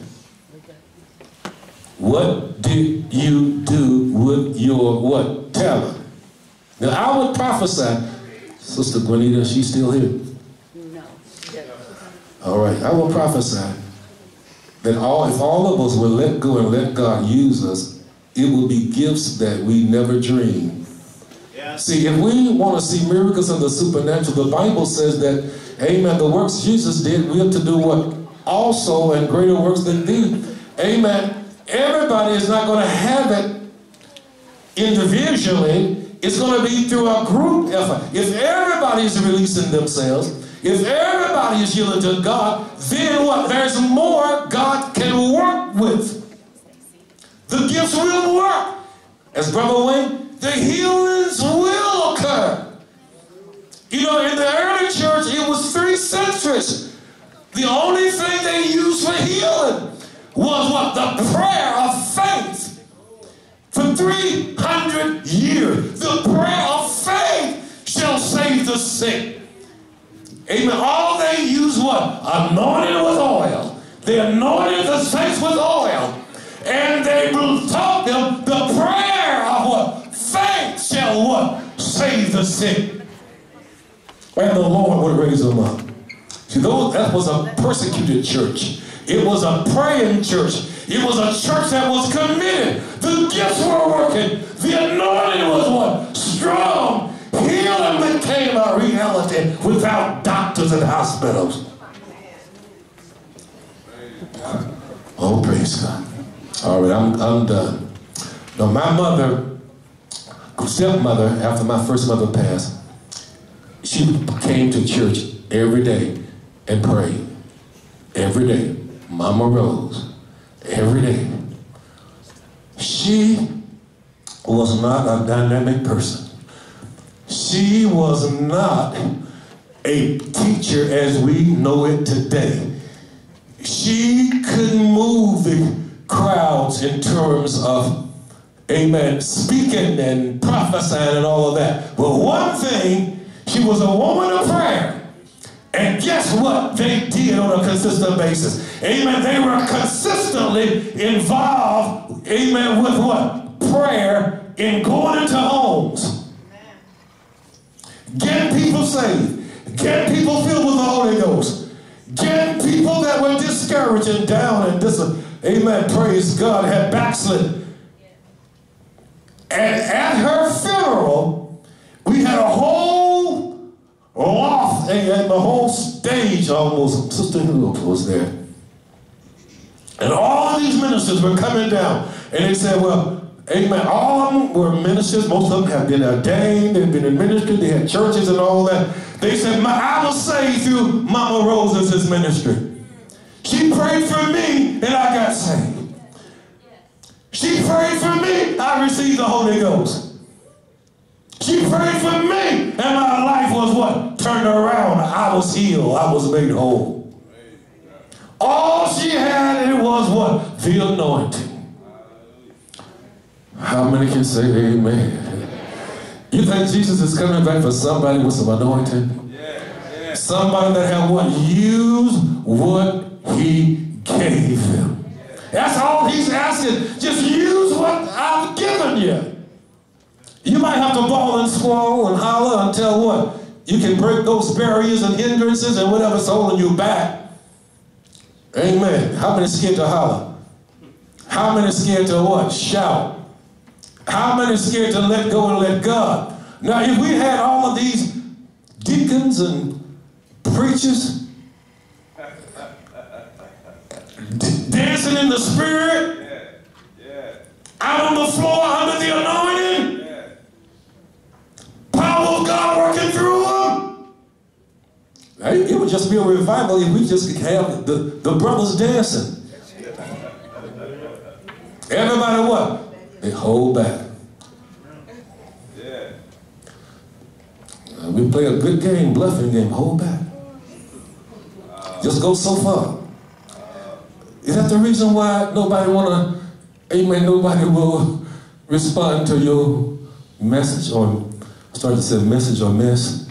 What did you do with your what? Talent. Now I would prophesy, Sister Juanita, she's still here? No. All right, I will prophesy that if all of us will let go and let God use us, it will be gifts that we never dreamed. Yeah. See, if we want to see miracles of the supernatural, the Bible says that, amen, the works Jesus did, we have to do what? Also, and greater works than these. Amen. Everybody is not going to have it individually. It's going to be through a group effort. If everybody is releasing themselves, if everybody is yielding to God, then what? There's more God can work with. The gifts will work. As Brother Wayne, the healings will occur. You know, in the early church, it was 3 centuries. The only thing they used for healing was what? The prayer of faith. For 300 years, the prayer of faith shall save the sick. Amen. All they used what? Anointed with oil. They anointed the saints with oil. And they taught them the prayer of what? Faith shall what? Save the sick. And the Lord would raise them up. See, that was a persecuted church. It was a praying church. It was a church that was committed. The gifts were working. The anointing was what? Strong. Healing became a reality without doctors and hospitals. Oh, praise God. All right, I'm done. Now, my stepmother, after my first mother passed, she came to church every day and prayed. Every day. Mama Rose. Every day. She was not a dynamic person. She was not a teacher as we know it today. She couldn't move the crowds in terms of, amen, speaking and prophesying and all of that. But one thing, she was a woman of prayer. And guess what they did on a consistent basis? Amen. They were consistently involved, amen, with what? Prayer in going into homes. Getting people saved. Getting people filled with the Holy Ghost. Getting people that were discouraged and down and amen, praise God, had backslid. And at her funeral, we had a whole loft, and the whole stage almost. Sister Hook was there. And all of these ministers were coming down. And they said, well, amen, all of them were ministers. Most of them have been ordained. They've been in ministry. They had churches and all that. They said, I was saved through Mama Rose's ministry. She prayed for me and I got saved. She prayed for me, I received the Holy Ghost. She prayed for me and my life was what? Turned around. I was healed. I was made whole. All she had, it was what? The anointing. How many can say amen? You think Jesus is coming back for somebody with some anointing? Somebody that had what? Used what he gave him. That's all he's asking. Just use what I've given you. You might have to bawl and squall and holler until what? You can break those barriers and hindrances and whatever's holding you back. Amen. How many scared to holler? How many scared to what? Shout. How many scared to let go and let God? Now, if we had all of these deacons and preachers dancing in the spirit, out on the floor under the anointing, power of God working through them, it would just be a revival if we just could have the brothers dancing. Everybody what? They hold back. We play a good game, bluffing game, hold back. Just go so far. Is that the reason why nobody nobody will respond to your message or start to say message or mess?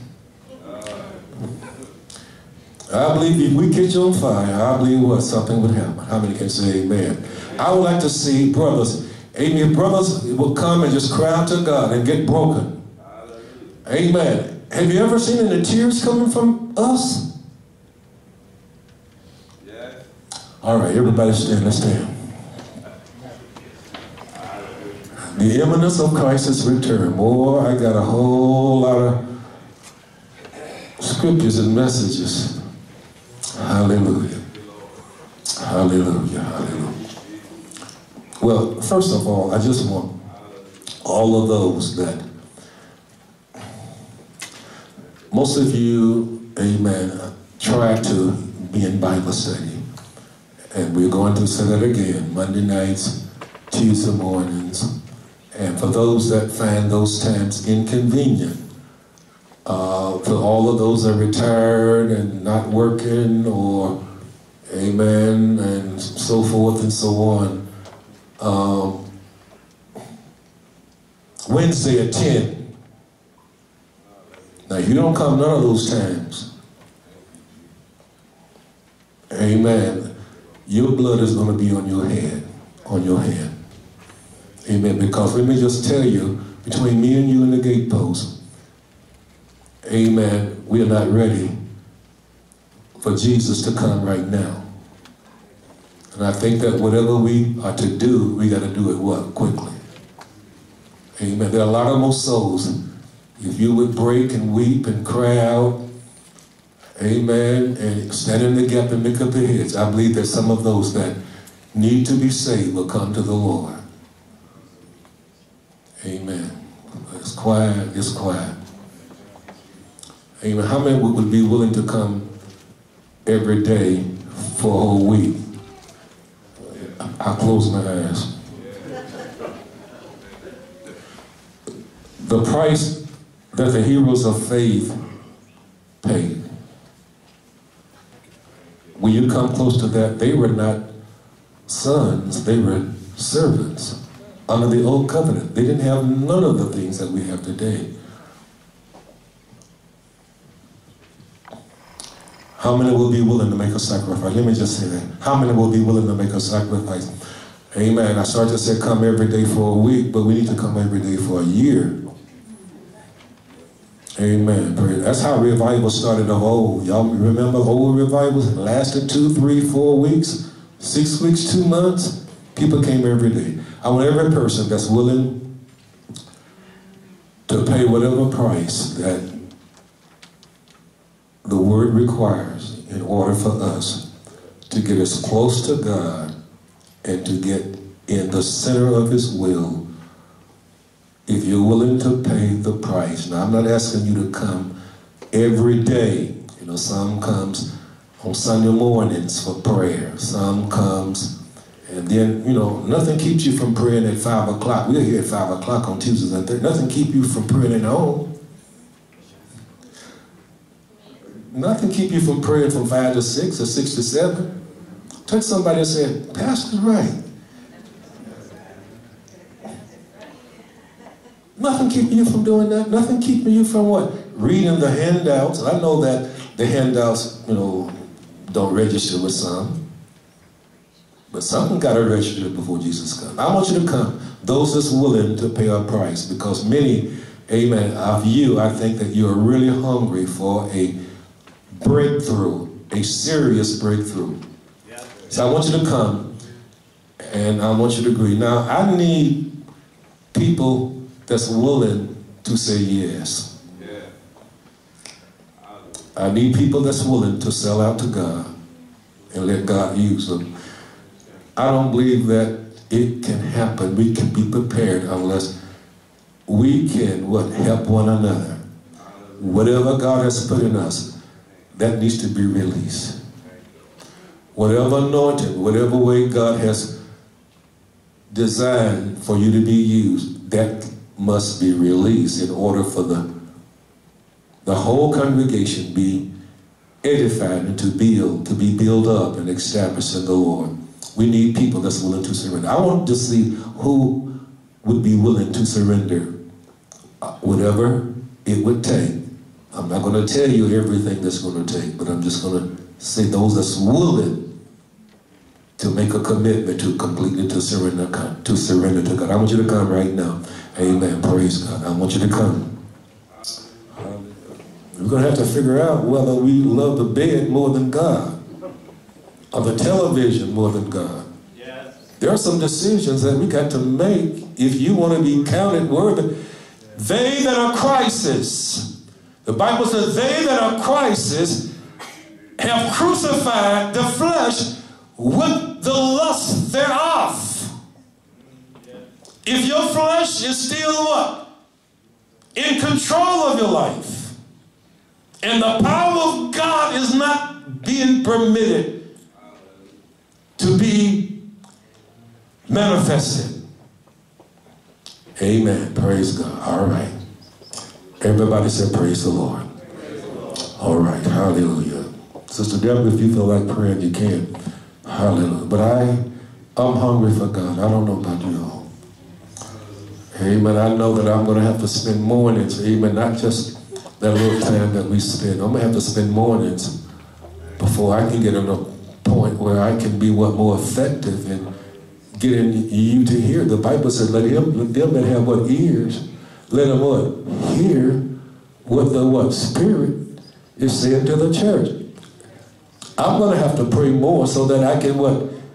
I believe if we catch you on fire, I believe what something would happen. How many can say amen? I would like to see brothers, amen, brothers will come and just cry out to God and get broken. Amen. Have you ever seen any tears coming from us? Yes. All right, everybody stand, let's stand. The imminence of Christ's return. Boy, I got a whole lot of scriptures and messages. Hallelujah. Hallelujah. Hallelujah. Well, first of all, I just want all of those that, most of you, amen, try to be in Bible study. And we're going to say that again, Monday nights, Tuesday mornings. And for those that find those times inconvenient, for all of those that are retired and not working or, amen, and so forth and so on, Wednesday at 10. Now, you don't come none of those times. Amen. Your blood is going to be on your head, on your hand. Amen. Because let me just tell you, between me and you and the gatepost, amen, we are not ready for Jesus to come right now. And I think that whatever we are to do, we got to do it what? Quickly. Amen. There are a lot of more souls. If you would break and weep and cry out, amen, and stand in the gap and make up their heads, I believe that some of those that need to be saved will come to the Lord. Amen. It's quiet, it's quiet. Amen. How many would be willing to come every day for a whole week? I'll close my eyes. The price that the heroes of faith paid. When you come close to that, they were not sons, they were servants under the old covenant. They didn't have none of the things that we have today. How many will be willing to make a sacrifice? Let me just say that. How many will be willing to make a sacrifice? Amen. I started to say come every day for a week, but we need to come every day for a year. Amen. That's how revival started of old. Y'all remember old revivals? It lasted 2, 3, 4 weeks, 6 weeks, 2 months. People came every day. I want every person that's willing to pay whatever price that the word requires in order for us to get as close to God and to get in the center of his will. If you're willing to pay the price. Now, I'm not asking you to come every day. You know, some comes on Sunday mornings for prayer. Some comes, and then, you know, nothing keeps you from praying at 5 o'clock. We're here at 5 o'clock on Tuesdays and Thursdays. Nothing keeps you from praying at home. Nothing keep you from praying from 5 to 6 or 6 to 7. Touch somebody and say, Pastor's right. Nothing keeping you from doing that. Nothing keeping you from what? Reading the handouts. I know that the handouts, you know, don't register with some. But some got to register before Jesus comes. I want you to come. Those that's willing to pay a price. Because many, amen, of you, I think that you're really hungry for a breakthrough, a serious breakthrough. So I want you to come, and I want you to agree. Now, I need people that's willing to say yes. I need people that's willing to sell out to God and let God use them. I don't believe that it can happen. We can be prepared unless we can, help one another. Whatever God has put in us, that needs to be released. Whatever anointing, whatever way God has designed for you to be used, that must be released in order for the whole congregation be edified and to be built up and established in the Lord. We need people that's willing to surrender. I want to see who would be willing to surrender whatever it would take. I'm not going to tell you everything that's going to take, but I'm just going to say those that's willing to make a commitment to completely to surrender to God. I want you to come right now. Amen. Praise God. I want you to come. We're going to have to figure out whether we love the bed more than God or the television more than God. Yes. There are some decisions that we got to make if you want to be counted worthy. They that are Christ's, the Bible says, they that are Christ's have crucified the flesh with the lust thereof. If your flesh is still what? In control of your life, and the power of God is not being permitted to be manifested. Amen. Praise God. All right. Everybody said, praise the Lord. All right. Hallelujah. Sister Deborah, if you feel like praying, you can. Hallelujah. But I'm hungry for God. I don't know about you all. Amen. I know that I'm going to have to spend mornings. Amen. Not just that little time that we spend. I'm going to have to spend mornings before I can get to a point where I can be more effective in getting you to hear. The Bible said, let them that have what ears, let them what? Hear what the Spirit is saying to the church. I'm going to have to pray more so that I can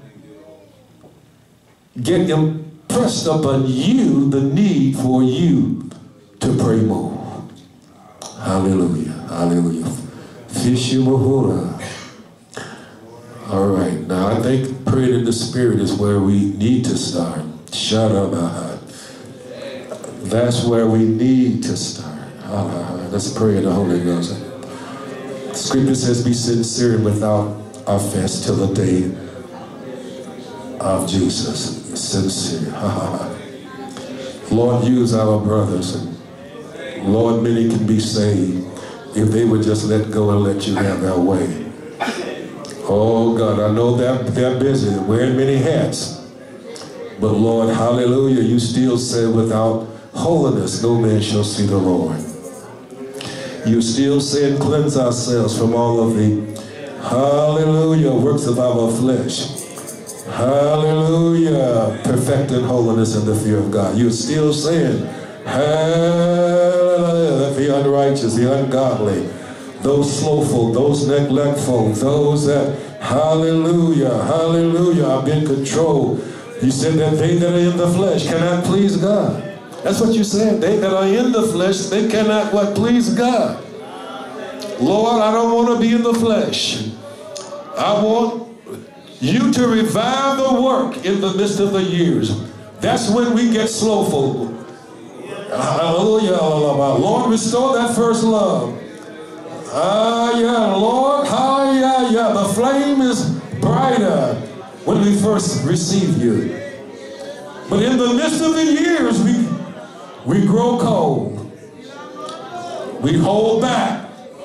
get impressed upon you the need for you to pray more. Hallelujah. Hallelujah. Fishimahura. All right. Now I think praying in the Spirit is where we need to start. Shadabaha. That's where we need to start. Let's pray in the Holy Ghost. Scripture says, be sincere and without offense till the day of Jesus. Sincere. Lord, use our brothers. And Lord, many can be saved if they would just let go and let you have their way. Oh God, I know they're busy, wearing many hats. But Lord, hallelujah, you still say without holiness no man shall see the Lord. You still say and cleanse ourselves from all of the, hallelujah, works of our flesh. Hallelujah, perfecting holiness in the fear of God. You're still saying, hallelujah, that the unrighteous, the ungodly, those slothful, those neglectful, those that, hallelujah, hallelujah, are being controlled. You said that they that are in the flesh cannot please God. That's what you said. They that are in the flesh, they cannot please God. Lord, I don't want to be in the flesh. I want you to revive the work in the midst of the years. That's when we get slothful. Hallelujah. Lord, restore that first love. Yeah, Lord. Yeah. The flame is brighter when we first receive you. But in the midst of the years, we grow cold. We hold back.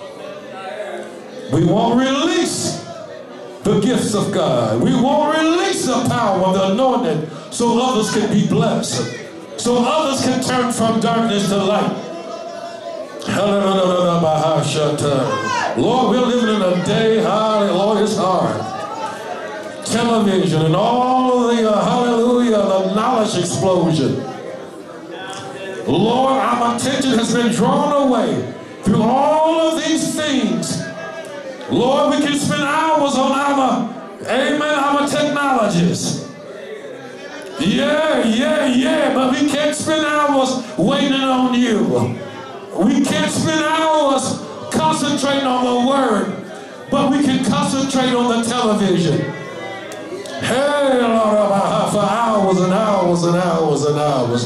We won't release the gifts of God. We won't release the power of the anointing so others can be blessed. So others can turn from darkness to light. Lord, we're living in a day, Lord, it's hard. Television and all the, hallelujah, the knowledge explosion. Lord, our attention has been drawn away through all of these things. Lord, we can spend hours on our technologies. Yeah, but we can't spend hours waiting on you. We can't spend hours concentrating on the word, but we can concentrate on the television. Hey, Lord, for hours and hours and hours and hours.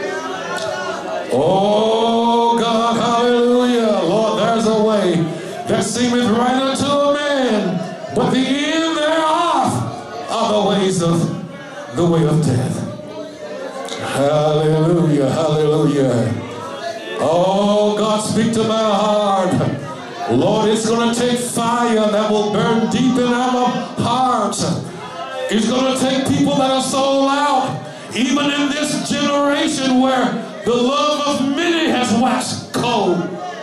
Oh, God, hallelujah. Lord, there's a way that seemeth right unto a man, but the end thereof are the way of death. Hallelujah, hallelujah. Oh, God, speak to my heart. Lord, it's going to take fire that will burn deep in our hearts. It's going to take people that are sold out, even in this generation. generation where the love of many has waxed cold.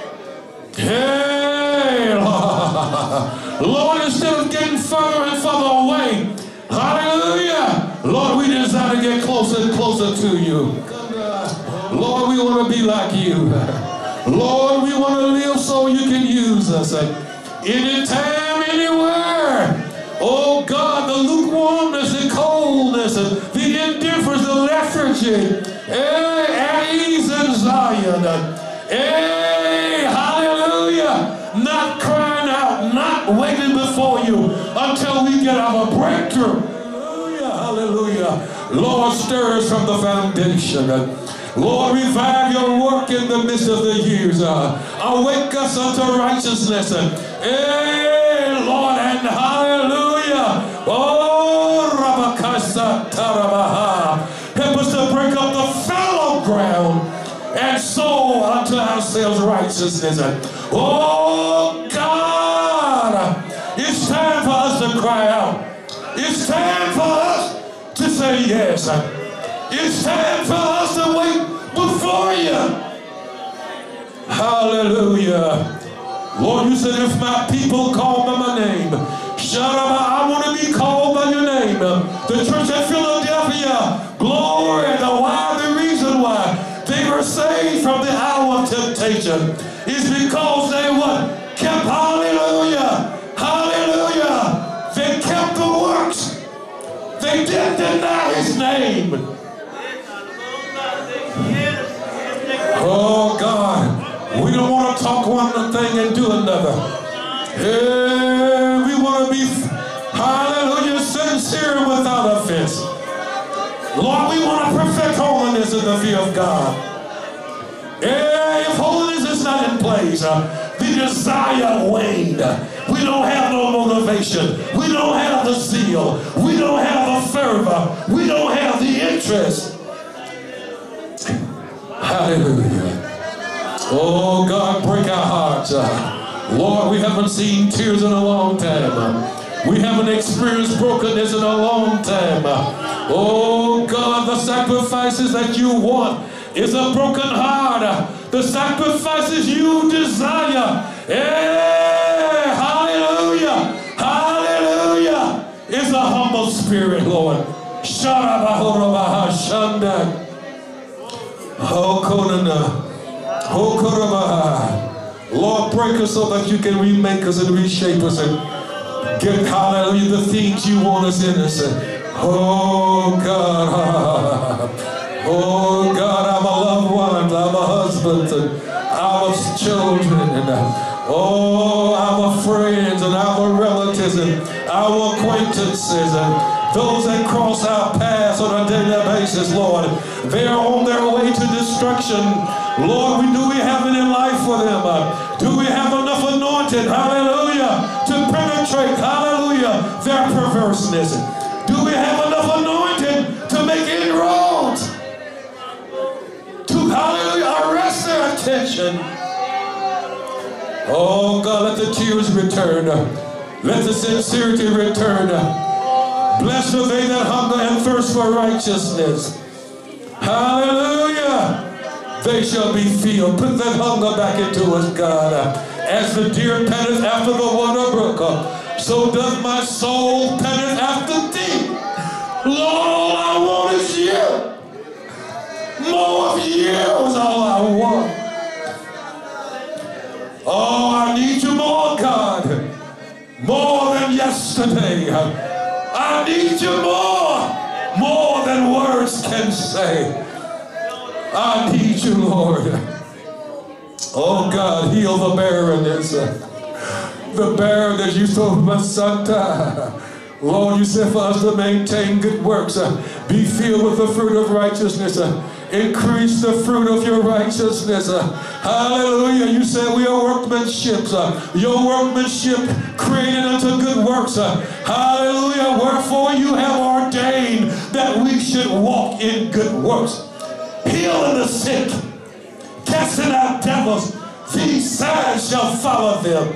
Hey, Lord, instead of getting further and further away, hallelujah, Lord, we desire to get closer and closer to you. Lord, we want to be like you. Lord, we want to live so you can use us. Anytime, anywhere. Oh God, the lukewarmness, the coldness, the indifference, the lethargy. At ease in Zion. Hallelujah. Not crying out, not waiting before you until we get our breakthrough. Hallelujah, hallelujah. Lord, stir us from the foundation. Lord, revive your work in the midst of the years. Awake us unto righteousness. Lord, and hallelujah. Oh, Rabakasa Tarabaha. Help us to break up the fallow ground and sow unto ourselves righteousness. Oh, God, it's time for us to cry out. It's time for us to say yes. It's time for us to wait before you. Hallelujah. Lord, you said if my people call by my name, I want to be called by your name. The church at Philadelphia, glory, the reason why they were saved from the hour of temptation is because they what? Kept hallelujah. Hallelujah. They kept the works. They didn't deny his name. Oh God, we don't want to talk one thing and do another. Hey, we want to be, hallelujah, sincere without offense. Lord, we want to perfect holiness in the fear of God. Hey, if holiness is not in place, the desire waned. We don't have no motivation. We don't have the zeal. We don't have the fervor. We don't have the interest. Hallelujah. Oh God, break our hearts. Lord, we haven't seen tears in a long time. We haven't experienced brokenness in a long time. Oh God, the sacrifices that you want is a broken heart. The sacrifices you desire, hallelujah, hallelujah, is a humble spirit, Lord. Lord, break us so that you can remake us and reshape us and get, hallelujah, the things you want us in us. Oh God, oh God, I'm a loved one, I'm a husband, and our children, and oh, our friends, and our relatives, and our acquaintances, and those that cross our paths on a daily basis, Lord. They are on their way to destruction. Lord, do we have any life for them? Do we have enough anointing, hallelujah, to penetrate, hallelujah, their perverseness? Do we have enough anointing to make inroads? To, hallelujah, arrest their attention? Oh God, let the tears return. Let the sincerity return. Blessed are they that hunger and thirst for righteousness. Hallelujah. They shall be filled. Put that hunger back into us, God. As the deer panteth after the water brook, so does my soul panteth after thee. Lord, all I want is you. More of you is all I want. Oh, I need you more, God. More than yesterday. I need you more than words can say. I need you, Lord. Oh God, heal the barrenness. The barren that you told my son. Lord, you said for us to maintain good works. Be filled with the fruit of righteousness. Increase the fruit of your righteousness. Hallelujah. You said we are workmanship. Your workmanship created unto good works. Hallelujah. Wherefore you have ordained that we should walk in good works. Healing the sick. Casting out devils. These signs shall follow them.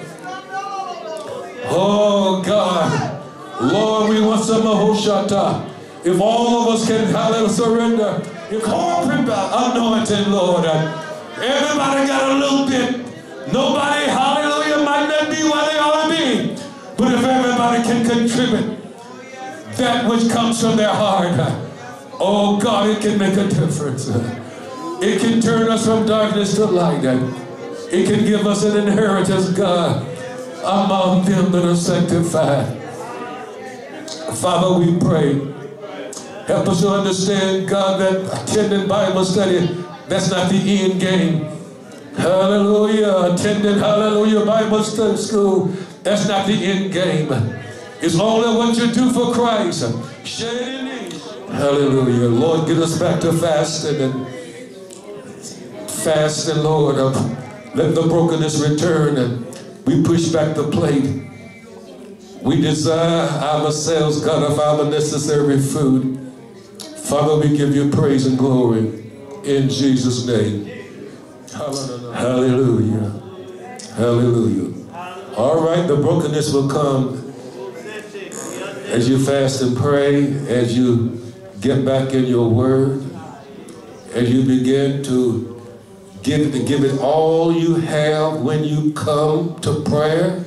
Oh God. Lord, we want some Mahoshata. If all of us can, hallelujah, surrender Your corporate anointing, Lord. Everybody got a little bit. Nobody, hallelujah, might not be where they ought to be. But if everybody can contribute that which comes from their heart, oh God, it can make a difference. It can turn us from darkness to light. It can give us an inheritance, God, among them that are sanctified. Father, we pray. Help us to understand, God, that attending Bible study, that's not the end game. Hallelujah. Attending, hallelujah, Bible study school, that's not the end game. It's only what you do for Christ. Hallelujah. Lord, get us back to fasting and fasting, Lord. Let the brokenness return and we push back the plate. We desire ourselves, God, of our necessary food. Father, we give you praise and glory in Jesus' name. Hallelujah. Hallelujah. All right, the brokenness will come as you fast and pray, as you get back in your word, as you begin to give it all you have when you come to prayer.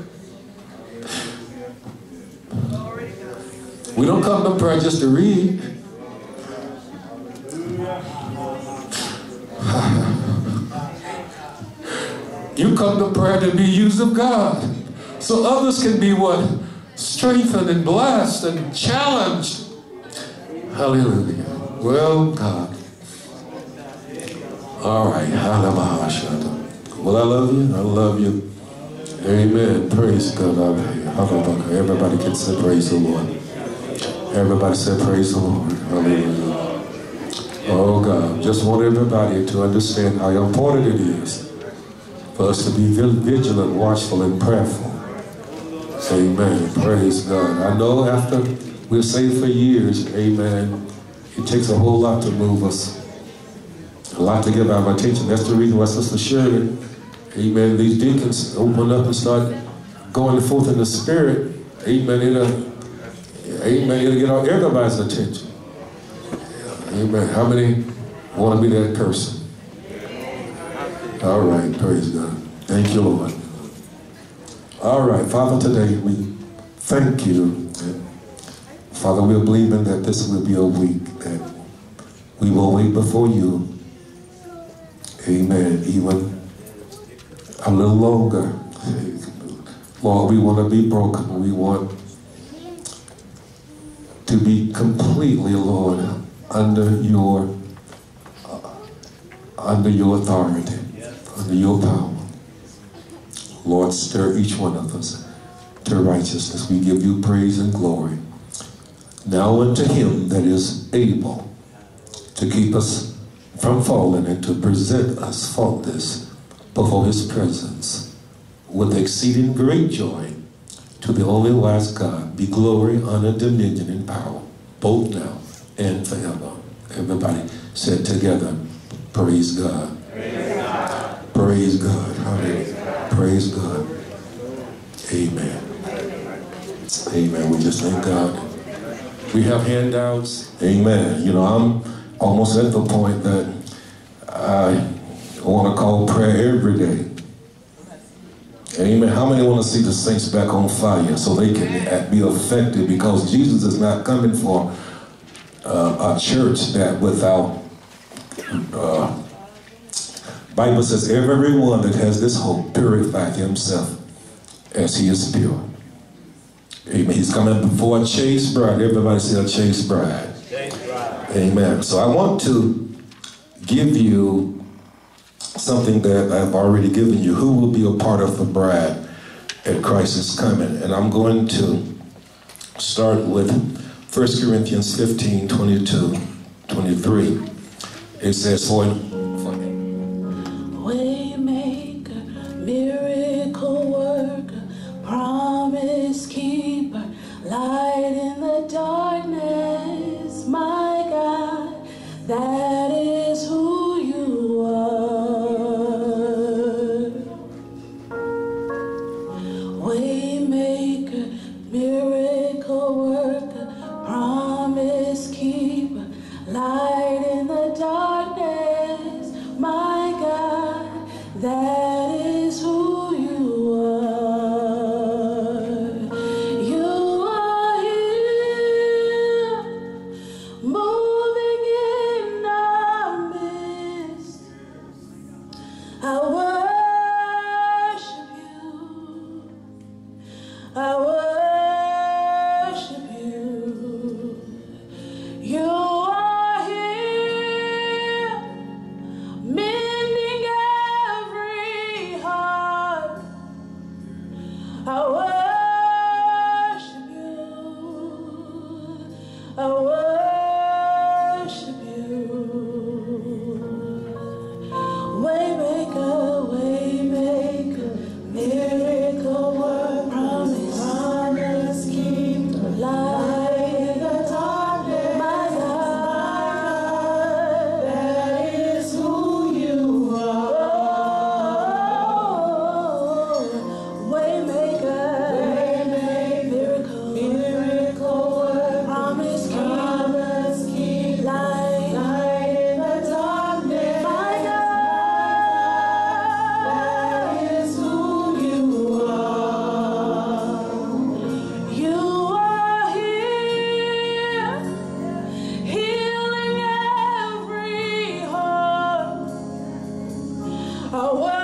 We don't come to prayer just to read. You come to prayer to be used of God, so others can be what? Strengthened and blessed and challenged. Hallelujah. Well, God. All right. Well, I love you. I love you. Amen. Praise God. Everybody can say praise the Lord. Everybody say praise the Lord. Hallelujah. Oh God, just want everybody to understand how important it is for us to be vigilant, watchful, and prayerful. Amen. Praise God. I know after we're saved for years, amen, it takes a whole lot to move us. A lot to give our attention. That's the reason why Sister Shirley, amen, these deacons open up and start going forth in the Spirit. Amen. It'll get everybody's attention. Amen. How many want to be that person? All right. Praise God. Thank you, Lord. All right. Father, today we thank you. Father, we're believing that this will be a week that we will wait before you. Amen. Even a little longer. Lord, we want to be broken. We want to be completely, Lord, under your authority, under your power. Lord, stir each one of us to righteousness. We give you praise and glory. Now unto him that is able to keep us from falling and to present us faultless before his presence with exceeding great joy, to the only wise God be glory, honor, dominion, and power, both now and forever. Everybody said together, praise God. Praise God. Praise God. Hallelujah. Praise God. Amen. Amen. We just thank God. We have handouts. Amen. You know, I'm almost at the point that I want to call prayer every day. Amen. How many want to see the saints back on fire so they can be effective? Because Jesus is not coming for a church that without Bible says everyone that has this hope purified himself as he is pure. Amen. He's coming before a chaste bride. Everybody say a chaste bride. Chaste bride. Amen. So I want to give you something that I've already given you. Who will be a part of the bride at Christ's coming? And I'm going to start with 1 Corinthians 15, 22, 23. It says, Waymaker, miracle worker, promise keeper, light in the darkness, my God, that is who you are. Waymaker, miracle worker, promise keeper, light in the darkness. That is who you are. You are here, moving in our midst. I worship you. I worship you. You are here, mending every heart. I worship you. I worship you. Waymaker, waymaker, miracle work, promise keeper, light in the darkness. My God, that is who you are. Waymaker, miracle work, promise keeper, light in the darkness. My God, that is who you are. You are here, healing every heart.